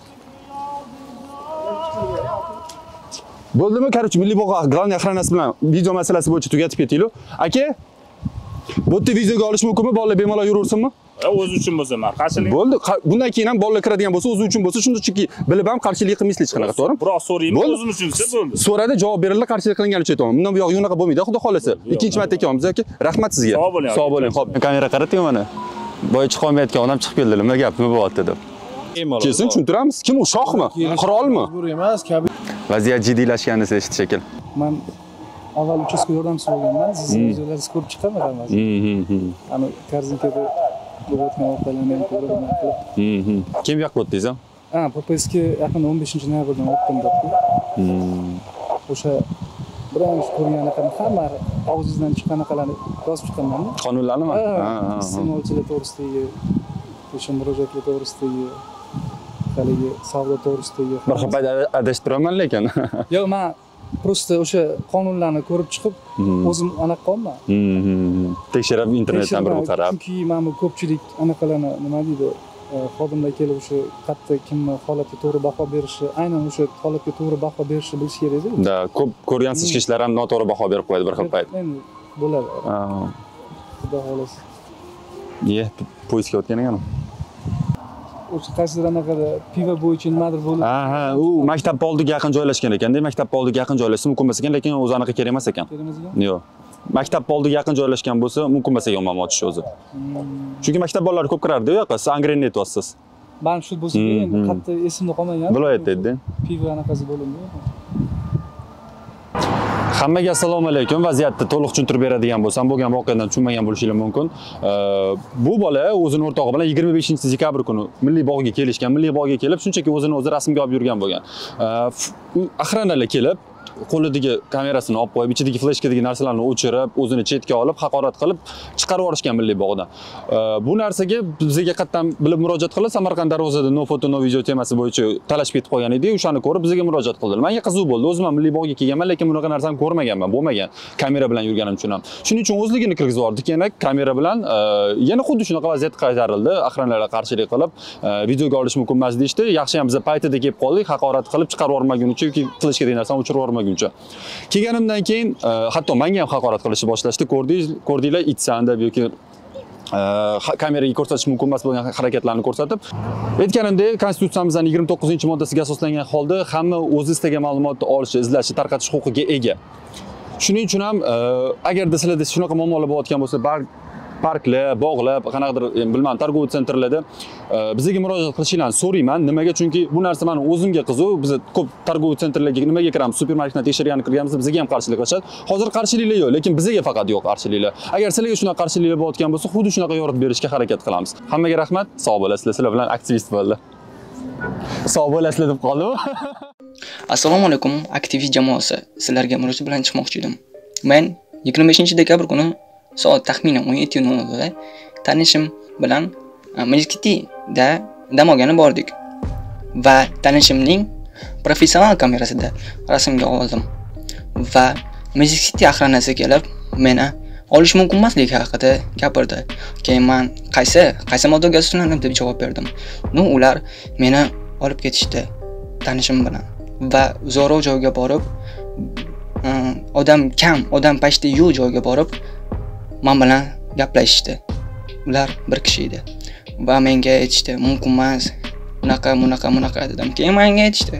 Bo'ldimi? Короче, Milliy bog' главный охранasi bilan video masalasi bo'yicha tugatib ketaylik. Aka, bu yerda videoga olish mumkinmi? Bolalar bemalol yuraversinmi? O'zi uchun bo'lsa, men qarshilik. Bo'ldi. Bundan keyin ham bolalar kiradigan bo'lsa, o'zi uchun bo'lsa, shunchaki bilib ham qarshilik qilmaysiz hech qanaqa, to'g'rimi? Biroq so'rayman, o'zim uchun desa bo'ldi. So'radi, javob berildi, qarshilik qilingani uchun aytaman. Bundan bu yoq yo'naqa bo'lmaydi, xudo xolasa. Ikkinchi marta ekanmiz aka. Rahmat sizga. Sog' bo'ling. Sog' bo'ling. Xo'p, kamera qarating mana. Boya chiqolmayotgan odam chiqib keldilar. Nima gap, nima bo'lyapti deb. Kesin tushuntiramiz. Kim u? Shohmi? Qirolmi? Majbur emas, Vaziyat jiddiylashganini sezishdi shekil. Men avval uchastka yordamchisi bo'lganman. Sizni o'zingiz ko'rib chiqaman hammasini. Ana Korzinkada bo'layotgan voqealarni ham ko'raman. Kim yo'q bo'ldingiz? PPSga yaqin 15-noyabrdan o'tdim debdi. O'sha birinchi ko'rganaqani hamma og'zingizdan chiqqanaqalarni yozib chiqqanman-da. Qonunlarnimi? Iste'molchilar to'g'risidagi, o'sha murojaatlar to'g'risidagi, haligi savdo to'g'risidagi. Bir xil payt adashib turaman lekin. Yo'q, men просто o'sha qonunlarni ko'rib chiqib, o'zim anaqa qolman. Tekshirib internetdan bir qarab. Chunki mana bu ko'pchilik anaqalarni nima deydi, xodimlar kelib o'sha qayerda kimni holatga to'g'ri baho berishi, aynan o'sha holatga to'g'ri baho berishni bilish kerak-da. Da, ko'p ko'rgansiz kishilar ham noto'g'ri baho berib qo'yadi bir xil payt. Endi bo'ladi. Xudo xohlasa. Ye, poyezdga o'tgan ekan. O'sha qaysidir anaqada pivo bo'yicha nimadir bo'lib. Ha, u maktabga oldiga yaqin joylashgan ekan-da, maktabga oldiga yaqin joylashsa mumkin bo'lsa ekan, lekin o'zi anaqa kerak emas ekan. Kerak emas ekan? Yo'q. Maktabga oldiga yaqin joylashgan bo'lsa, mumkin bo'lsa yomon ochish o'zi. Chunki maktab bolalari ko'p kirardi-ku yoqqa, siz Angrenni aytyapsiz. Men shu bo'lsa endi qayerda esimda qolmagan. Viloyatda edi. Pivo anaqasi bo'lindi. Hammaga assalomu alaykum. Vaziyatni to'liq tushuntirib beradigan bo'lsam, bo'lgan voqeadan tushunmagan bo'lishingiz mumkin. Bu bola o'zining o'rtog'i bilan 25-dekabr kuni Milliy bog'ga kelishgan. Milliy bog'ga kelib, shunchaki o'zini o'zi rasmga olib yurgan bo'lgan. Охранаlar kelib, qo'lidagi kamerasini olib qo'yib, ichidagi fleshkadagi narsalarni o'chirib, o'zini chetga olib, haqorat qilib, chiqarib yuborishgan Milliy bog'dan. Bu narsaga bizga qattan bilib murojaat qilib, Samarqand Darvozada no foto no video temasi bo'yicha talashib ketib qolgan edi. O'shani ko'rib bizga murojaat qildilar. Menga qiziq bo'ldi. O'zim ham Milliy bog'ga kelganman, lekin bunaqa narsani ko'rmaganman, bo'lmagan. Kamera bilan yurganim uchun ham. Shuning uchun o'zligini kirgizib yubordik. Yana kamera bilan yana xuddi shunaqa vaziyat qaytarildi. Охранаlar qarshilik qilib, videoga olish mumkin emas deydi. Yaxshi ham biz paytida kelib qoldik, haqorat qilib chiqarib yubormaguncha yoki fleshkadagi narsani o'chirib yubormaguncha. Kelganimdan keyin hatto menga ham haqorat qilishni boshlashdi. Ko'rdinglar, itsan deb yoki kameraga ko'rsatish mumkin emas bo'lgan harakatlarni ko'rsatib, aytganimdek, Konstitutsiyamizning 29-moddasiga asoslangan holda hamma o'zi istagan ma'lumotni olishi, izlashi, tarqatish huquqiga ega. Shuning uchun ham agarda sizlarda shunaqa muammolar bo'layotgan bo'lsa, parklar, bog'lar, qanaqadir bilmadim, targ'ib sentrlarda bizga murojaat qilishinglarni so'rayman. Nimaga? Chunki bu narsa meni o'zimga qiziq. Biz ko'p targ'ib sentrlarga nimaga kiramiz? Supermarketdan tekshirgani kirganimizda bizga ham qarshilik qilishadi. Hozir qarshiliklar yo'q, lekin bizga faqat yo'q qarshiliklar. Agar sizlarga shunaqa qarshiliklar bo'layotgan bo'lsa, xuddi shunaqa yoritib berishga harakat qilamiz. Hammaga rahmat. Sog' bo'lasizlar. Sizlar bilan aktivist bo'ldi. Sog' bo'lasizlar deb qoldim. Assalomu alaykum, aktivist jamoasi. Sizlarga murojaat bilan chiqmoqchi edim. Men 25-dekabr kuni soat taxminan 17:00 da tanishim bilan Mezkitida dam olgani bordik va tanishimning professional kamerasida rasmga oldim va Mezkiti охранasi kelib meni olish mumkin emasligi haqida gapirdi. Keyin men qaysi moddaga asoslanib deb javob berdim. Ular meni olib ketishdi tanishim bilan va zo'rov joyga borib, odam pashti yo'q joyga borib men bilan gaplashishdi. Ular bir kishi edi va menga aytishdi, mumkin emas, bunaqa dedim. Keyin menga aytishdi,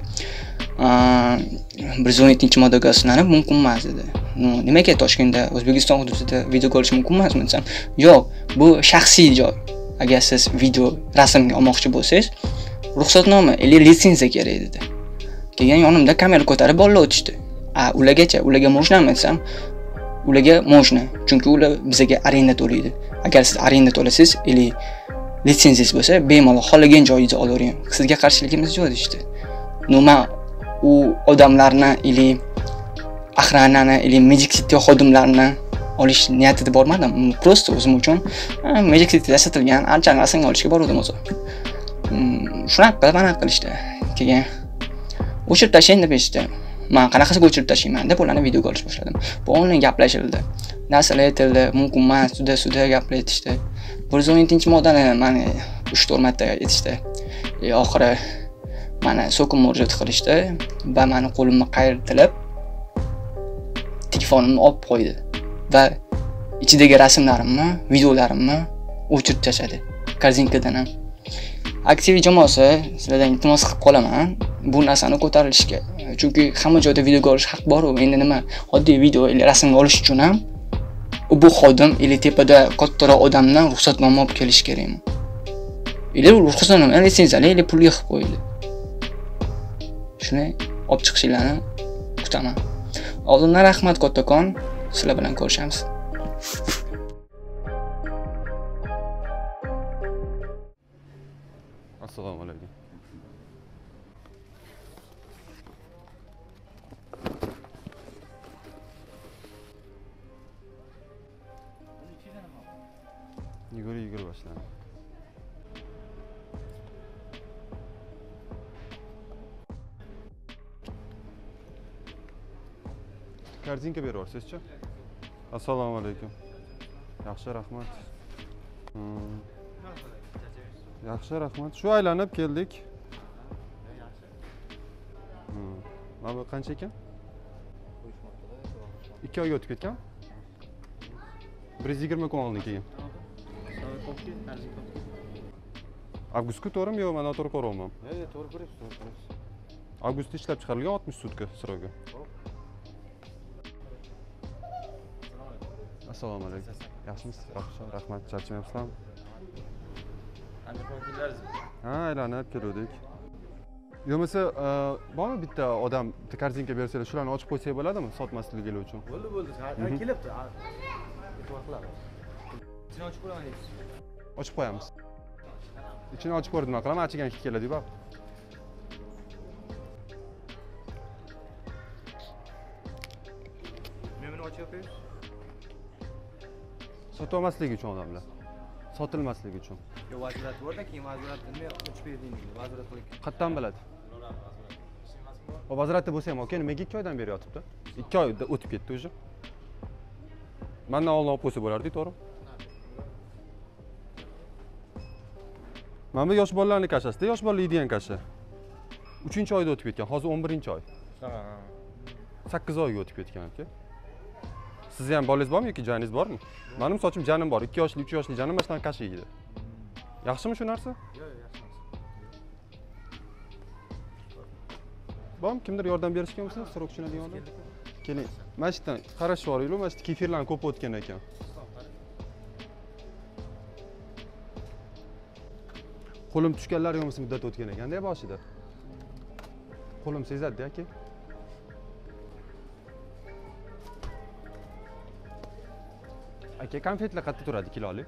117-moddaga asoslanib mumkin emas dedi. Nimaga Toshkentda, O'zbekiston hududida video ko'rish mumkin emasmi desam, yo'q, bu shaxsiy joy. Agar siz video rasmga olmoqchi bo'lsangiz, ruxsatnoma, litsenziya kerak dedi. Keyin yonimda kamera ko'tarib bolalar o'tishdi. Ularga mo'shnami desam, ularga mo'shna, chunki ular bizga arenda to'laydi. Agar siz arenda to'lasangiz, litsenziyangiz bo'lsa, bemalol xohlagan joyingizni olavering. Sizga qarshiligimiz yo'q deydi. Men u odamlarni охранani, Magic City xodimlarini olish niyatida bormadim. Prosta o'zim uchun Magic Cityda sotilgan ancha narsani olishga bordim o'zim. Shunaqa qilishdi. Keyin o'chirib tashlang deb aytishdi. Men qanaqasiga o'chirib tashlayman deb ularni videoga olish boshladim. Bu onlayn gaplashildi. Narsalar aytildi, mumkin emas, sudda gaplar aytishdi. 117-moddani meni 3-4 marta aytishdi. Oxiri meni so'kin murojaat qilishdi va meni qo'limni qayirtirib telefonimni olib qo'ydi va ichidagi rasmlarimni, videolarimni o'chirib tashladi. Korzinkadan ham. Aktivist jamoasi, sizlardan iltimos qilib qolaman, bu narsani ko'tarilishga. Chunki hamma joyda videoga olish haq bor-ku. Endi nima, oddiy video rasmga olish uchun ham bu xodim tepada kattaroq odamdan ruxsatnoma olib kelish kerakmi? Ruxsatnoma, litsenziyali pulga qilib qo'ydi. Shuni olib chiqishinglarni kutaman. Oldindan rahmat kattakon, sizlar bilan ko'rishamiz. Assalomu alaykum. Yugurib boshladi. Korzinka beryapsiz-chi? Assalomu alaykum. Yaxshi, rahmat. Yaxshi, rahmat. Shu aylanib keldik. Mana bu qancha ekan? 2 oyga o'tib ketgan. 120 kun oldin keyin. Avgustga to'g'rimi yo'q, men noto'g'ri ko'ryapman. To'g'ri ko'ryapsiz. Avgustda ishlab chiqarilgan 60 sutka srogi. Assalomu alaykum. Yaxshimisiz? Yaxshi, rahmat. Charchamayapsizmi? Andijon keldingizmi? Ha, aylanib keldik. Yo'masa, bormi bitta odam korzinka bersanglar, shularni ochib qo'ysak bo'ladimi? Sotmasligi uchun. Bo'ldi. Kelibdi. E'tibor qilamiz. Ichini ochib qo'yamiz. Ochib qo'yamiz. İçini ochib ko'rdim, nima qilaman? Achigan hid keladi, bak. Nimani ochib qo'yamiz? Sotolmasligi uchun odamlar. Sotilmasligi uchun. Yo'q, vazirat borda, keyin vaziratni ochib berdingiz. Vazirat qo'ying. Qayerdan biladi? O vaziratda bo'lsa ham, aka, nimaga 2 oydan beri yotibdi? 2 oy o'tib ketdi o'sha. Mendan oldin olib qo'ysa bo'lardi, to'g'ri? Mana bu yosh bolalarning kashasida, yosh bolalar yeydigan kasha. 3-oyda o'tib ketgan, hozir 11-oy. 8 oyga o'tib ketgan aka. Sizni ham bolangiz bormi yoki janingiz bormi? Mening sochim janim bor. 2 yoshli, 3 yoshli janim mana shunday kasha yeydi. Yaxshimi shu narsa? Yo'q, yaxshi emas. Bormi? Kimdir yordam berishgan bo'lsa, sirok tushunadigan odam? Keling. Mana shu yerdan qarashib yuboringlar, mana shu kefirlarni ko'p o'tgan ekan. Qo'lim tushganlar yo'masa muddat o'tgan ekan-da boshida. Qo'lim sezadi-da aka. Aka, konfetlar qayerda turadi kilolik?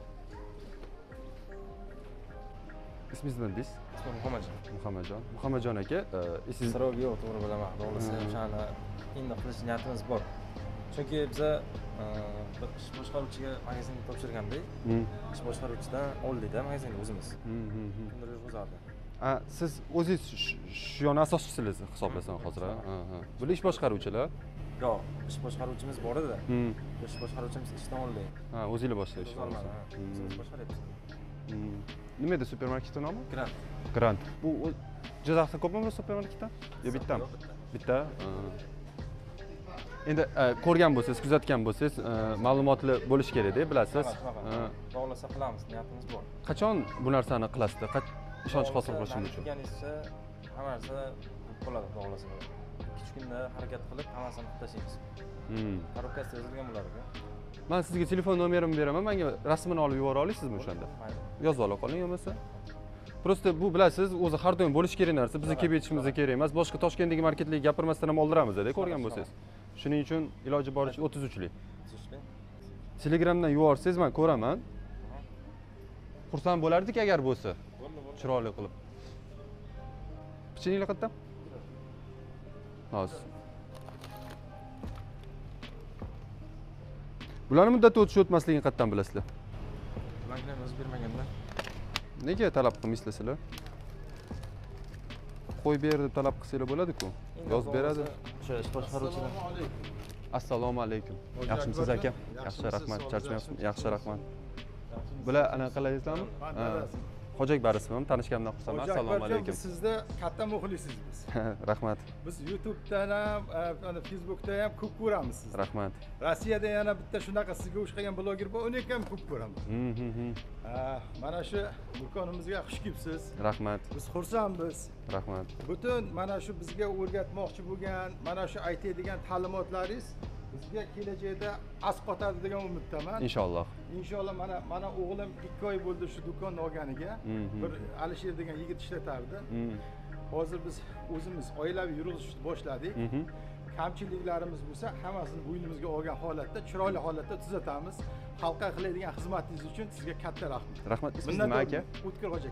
Ismingiz nima deysiz? Ismim Muhammadjon. Muhammadjon. Muhammadjon aka, siz Sirog yo'q, to'g'ri bilaman. To'g'risi, o'shani endi qilish niyatimiz bor. Chunki biza bir ish boshqaruvchiga magazinni topshirgandik. Ish boshqaruvchidan oldik-da magazinni o'zimiz. Kimdir o'zardi. Siz o'zingiz shu yon asoschisiz hisoblasam hozir, ha? Bular ish boshqaruvchilar? Yo'q, ish boshqaruvchimiz bor edi. Ish boshqaruvchimiz ishdan oldi. Ha, o'zingizlar boshlaysiz. O'zimiz boshqaryapmiz. Nima edi supermarket nomi? Grant. Grant. Bu Jizzaxda ko'pmi supermarketda? Yo, bittami? Bitta. Endi ko'rgan bo'lsangiz, kuzatgan bo'lsangiz, ma'lumotli bo'lish kerak-da, bilasiz. Bog'lasa qilamiz, niyatimiz bor. Qachon bu narsani qilasizda? Ishonch hosil qilishim uchun. Kelganingizcha hamma narsa bo'ladi, bog'lasa. 2 kunda harakat qilib, hammasini qilib tashlaymiz. Korobkasida yozilgan bo'lar-ku. Men sizga telefon nomerimni beraman, menga rasmini olib yubora olasizmi o'shanda? Yozib ola qoling bo'lmasa. Prosta bu bilasiz, o'zi har doim bo'lish kerak narsa, bizga kelib yetishimiz kerak emas. Boshqa Toshkentdagi marketlarga gapirmasdan ham oldiramiz-da, ko'rgan bo'lsangiz. Shuning uchun iloji boricha 33lik. Telegramdan yuborsangiz men ko'raman. Xursand bo'lardik agar bo'lsa. Chiroyli qilib. Pichinglar qayerda? Hozir. Bularning muddati o'tmasligini qayerdan bilasizlar? Banklar o'zi bermaganda. Nega talab qilmaysizlar sizlar? Qo'y ber deb talab qilsanglar bo'ladi-ku. Yozib beradi. O'sha ish boshqaruvchidan. Assalomu alaykum. Yaxshimisiz aka? Yaxshi, rahmat. Charchamayapsizmi? Yaxshi, rahmat. Bular anaqalaringizlarmi? Xo'jak Barisovim, tanishganimdan xursandman. Assalomu alaykum. Sizda katta muxlisiz biz. Rahmat. Biz YouTube'dan ham, Facebook'da ham ko'p ko'ramiz sizni. Rahmat. Rossiyada yana bitta shunaqa sizga o'xshagan bloger bor, uni ham ko'p ko'raman. Mana shu do'konimizga xush kelibsiz. Rahmat. Biz xursandmiz. Rahmat. Butun mana shu bizga o'rgatmoqchi bo'lgan, mana shu aytadigan ta'limotlaringiz bizga kelajakda asqotadi degan umiddaman. Inshaalloh. Inshaalloh mana o'g'lim 2 oy bo'ldi shu do'konni olganiga. Bir Alisher degan yigit ishlatardi. Hozir biz o'zimiz oilaviy yurishni boshladik. Kamchiliklarimiz bo'lsa, hammasini bo'ynimizga olgan holatda, chiroyli holatda tuzatamiz. Xalqqa qiladigan xizmatingiz uchun sizga katta rahmat. Rahmat. Ismingiz nima aka? O'tkir Hoji aka.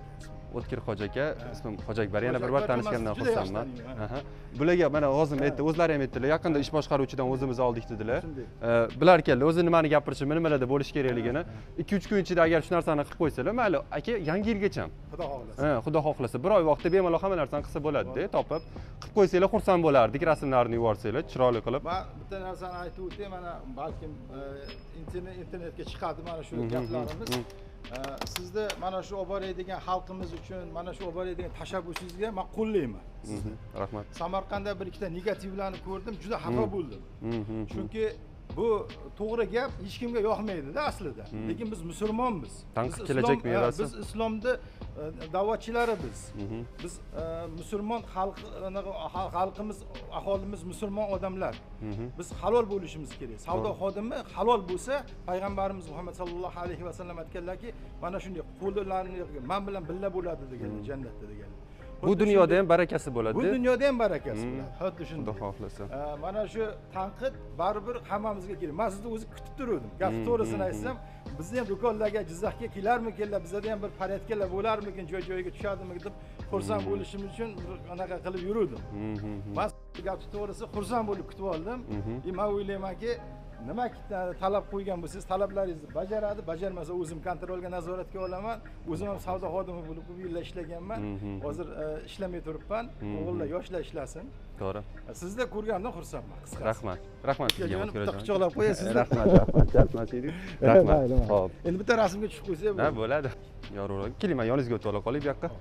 O'tkir Hoji aka, ismim Hoji Akbar. Yana bir bor tanishganimdan xursandman. Bularga mana hozir aytdi, o'zlari ham aytdilar, yaqinda ish boshqaruvchidan o'zimiz oldik dedilar. Bular keldi, o'zi nimani gapirishi, nimalarda bo'lish kerakligini 2-3 kun ichida agar shu narsani qilib qo'ysalar, mayli, aka, yangi yilgacha. Xudo xohlasa. Xudo xohlasa, bir oy vaqtda bemalol hamma narsani qilsa bo'ladi-da, topib, qilib qo'ysanglar xursand bo'lardik, rasmlarini yuborsanglar, chiroyli qilib. Men bitta narsani aytib o'tay, mana balkim internetga chiqadi mana shu gaplarimiz. Sizni mana shu olib boradigan xalqimiz uchun, mana shu olib boradigan tashabbusingizga men qo'llayman sizni. Rahmat. Samarqandda bir ikkita negativlarni ko'rdim, juda xafa bo'ldim. Chunki bu to'g'ri gap hech kimga yoqmaydi-da aslida. Lekin biz musulmonmiz. Tanqid kelajak mevasi. Biz islomda da'vatchilari biz. Biz musulmon xalqimiz, aholimiz musulmon odamlar. Biz halol bo'lishimiz kerak. Savdo xodimi halol bo'lsa, payg'ambarimiz Muhammad sallallohu alayhi va sallam aytganlarki, mana shunday qo'llarini men bilan billa bo'ladi deganlar jannatda deganlar. Bu dunyoda ham barakasi bo'ladi. Bu dunyoda ham barakasi bo'ladi. Xuddi shunday. Xudo xohlasa. Mana shu tanqid baribir hammamizga kerak. Men sizni o'zi kutib turdim. Gap to'g'risini aytsam, bizni ham do'konlarga, Jizzaxga kelarmikanlar, bizda ham bir paryadkalar bo'larmikin, joy-joyiga tushadimi deb xursand bo'lishim uchun anaqa qilib yurdim. Men gap to'g'risi xursand bo'lib kutib oldim. Men o'ylaymanki, nima talab qo'ygan bo'lsangiz, talablaringizni bajaradi, bajarmasa o'zim kontrolga, nazoratga olaman. O'zim ham savdo xodimi bo'lib ko'p yillar ishlaganman. Hozir ishlamay turibman. O'g'illar, yoshlar ishlasin. To'g'ri. Sizni ko'rganimdan xursandman, qisqasi. Rahmat. Rahmat sizga. Bitta quchoqlab qo'yasiz. Rahmat. Rahmat edi. Rahmat. Xo'p. Endi bitta rasmga tushib qo'ysak bo'ladi. Ha, bo'ladi. Yorug'roq. Keling, men yoningizga o'tib ola qolay bu yoqqa.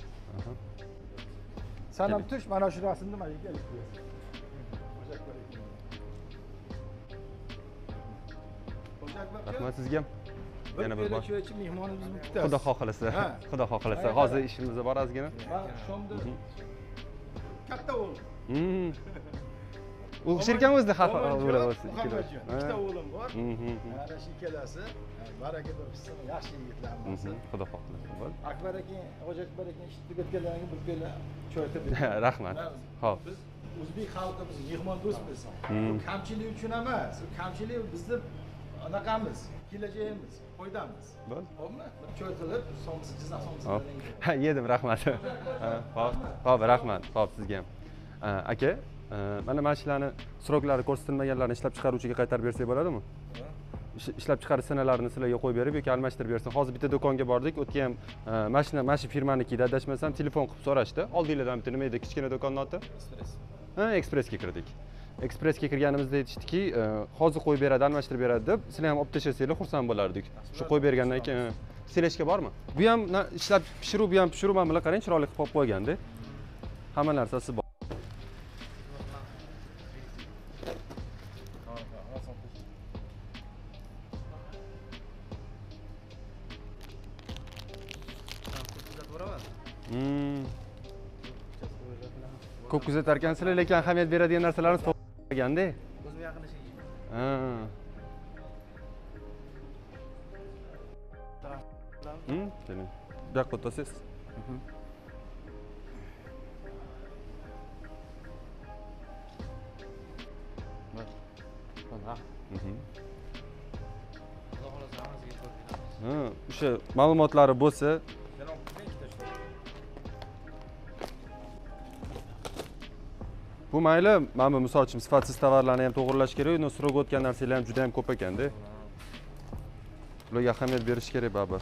Sen ham tush, mana shu rasmni mana kelib qo'yasiz. Rahmat sizga. Yana bir bor. Mehmonimiz bu kutasiz. Xudo xohlasa. Xudo xohlasa. Hozir ishimiz bor ozgina. Shomda katta o'g'lim. O'xshirkan o'zida xafa bo'lasiz. Ikkita o'g'lim bor. Mana shu ikkalasi baraka topsin, yaxshi yigitlarimiz. Xudo xohlasa. Akbar aka, Hoji Akbar aka ishni tugatgandan keyin bir kela choy qilib. Rahmat. Xo'p. Biz o'zbek xalqimiz mehmondo'stmiz. Kamchilik uchun emas, kamchilik bizning anaqamiz, kelajagimiz, foydamiz. Xo'pmi? Choy qilib, somsa, Jizzax somsalariga. Ha, yedim, rahmat. Xo'p, rahmat. Xo'p, sizga ham. Aka, mana shularni sroklari ko'rsatilmaganlarni ishlab chiqaruvchiga qaytarib bersak bo'ladimi? Ishlab chiqarish sanalarini sizlarga qo'yib berib yoki almashtirib bersin. Hozir bitta do'konga bordik, o'tgan ham mana shu firmanikida adashmasam telefon qilib so'rashdi. Oldinglardan bitta nima edi, kichkina do'konning oti? Express. Ha, Expressga kirdik. Expressga kirganimizda aytishdiki, hozir qo'yib beradi, almashtirib beradi deb, sizlar ham olib tashlasanglar xursand bo'lardik. Shu qo'yib bergandan keyin seleshka bormi? Bu ham ishlab pishiruv, bu ham pishiruv, mana bular qarang, chiroyli qilib qo'yib qo'yganda. Hamma narsasi bor. Ko'p kuzatarkansizlar, lekin ahamiyat beradigan narsalarni to'g'ri. O'zim yaqinlashayman. Keling. Bu yoqqa o'tasiz. O'sha ma'lumotlari bo'lsa, bu mayli, mana bu misol uchun sifatsiz tovarlarni ham to'g'irlash kerak, uni srok o'tgan narsalar ham juda ham ko'p ekanda. Bularga ahamiyat berish kerak baribir.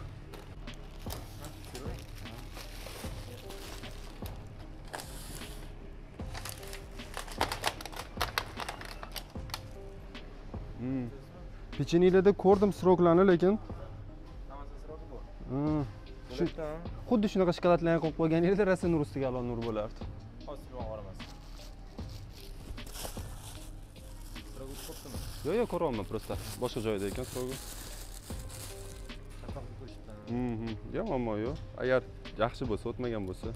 Pechenyelarda ko'rdim sroklarni, lekin xuddi shunaqa shokoladlarni qo'yib qo'ygan edi, rosa nur ustiga alo nur bo'lardi. Yo'q, ko'ryapman, prosta. Boshqa joyda ekan srogi. Yo'q, ammo yo'q. Agar yaxshi bo'lsa, o'tmagan bo'lsa.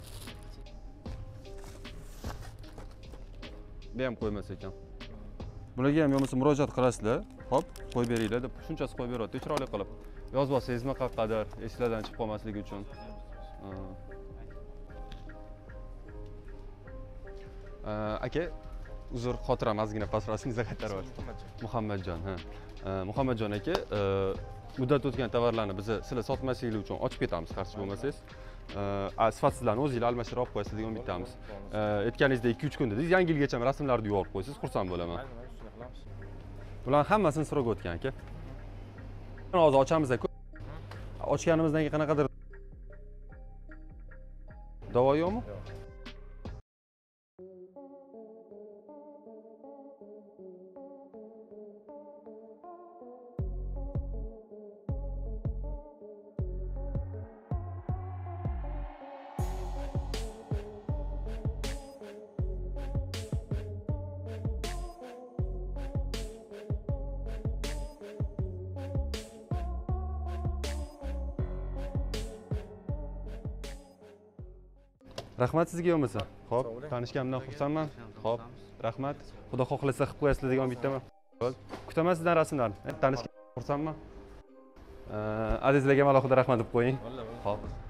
Bu ham qo'ymas ekan. Bularga ham bo'lmasa murojaat qilasizlar. Hop, qo'yib beringlar deb shunchasi qo'yib beryapti, chiroyli qilib. Yozib olsangizmi qaqqadir, eslardan chiqib qolmasligi uchun. Aka, uzr, xotiram ozgina pasrosingizga qaytarib yubordim. Muhammadjon, ha. Muhammadjon aka, muddat o'tgan tovarlarni biz sizlar sotmasliginglar uchun ochib ketamiz, qarshi bo'lmasangiz. sifatsizlarni o'zinglar almashtirib olib qo'yasiz degan bittamiz. Aytganingizda 2-3 kun dedingiz, yangi yilgacha rasmlarni yuborib qo'ysiz, xursand bo'laman. Bularning hammasini so'rab o'tgan aka. Hozir ochamiz aka. Ochganimizdan keyin qanaqadir davo yo'qmi? Rahmat sizga bo'lmasa. Xo'p, tanishganimdan xursandman. Xo'p, rahmat. Xudo xohlasa qilib qo'yasizlar degan bittaman. Kutaman sizdan rasmlarni. Tanishganimdan xursandman. Azizlarga alohida rahmat deb qo'ying. Xo'p.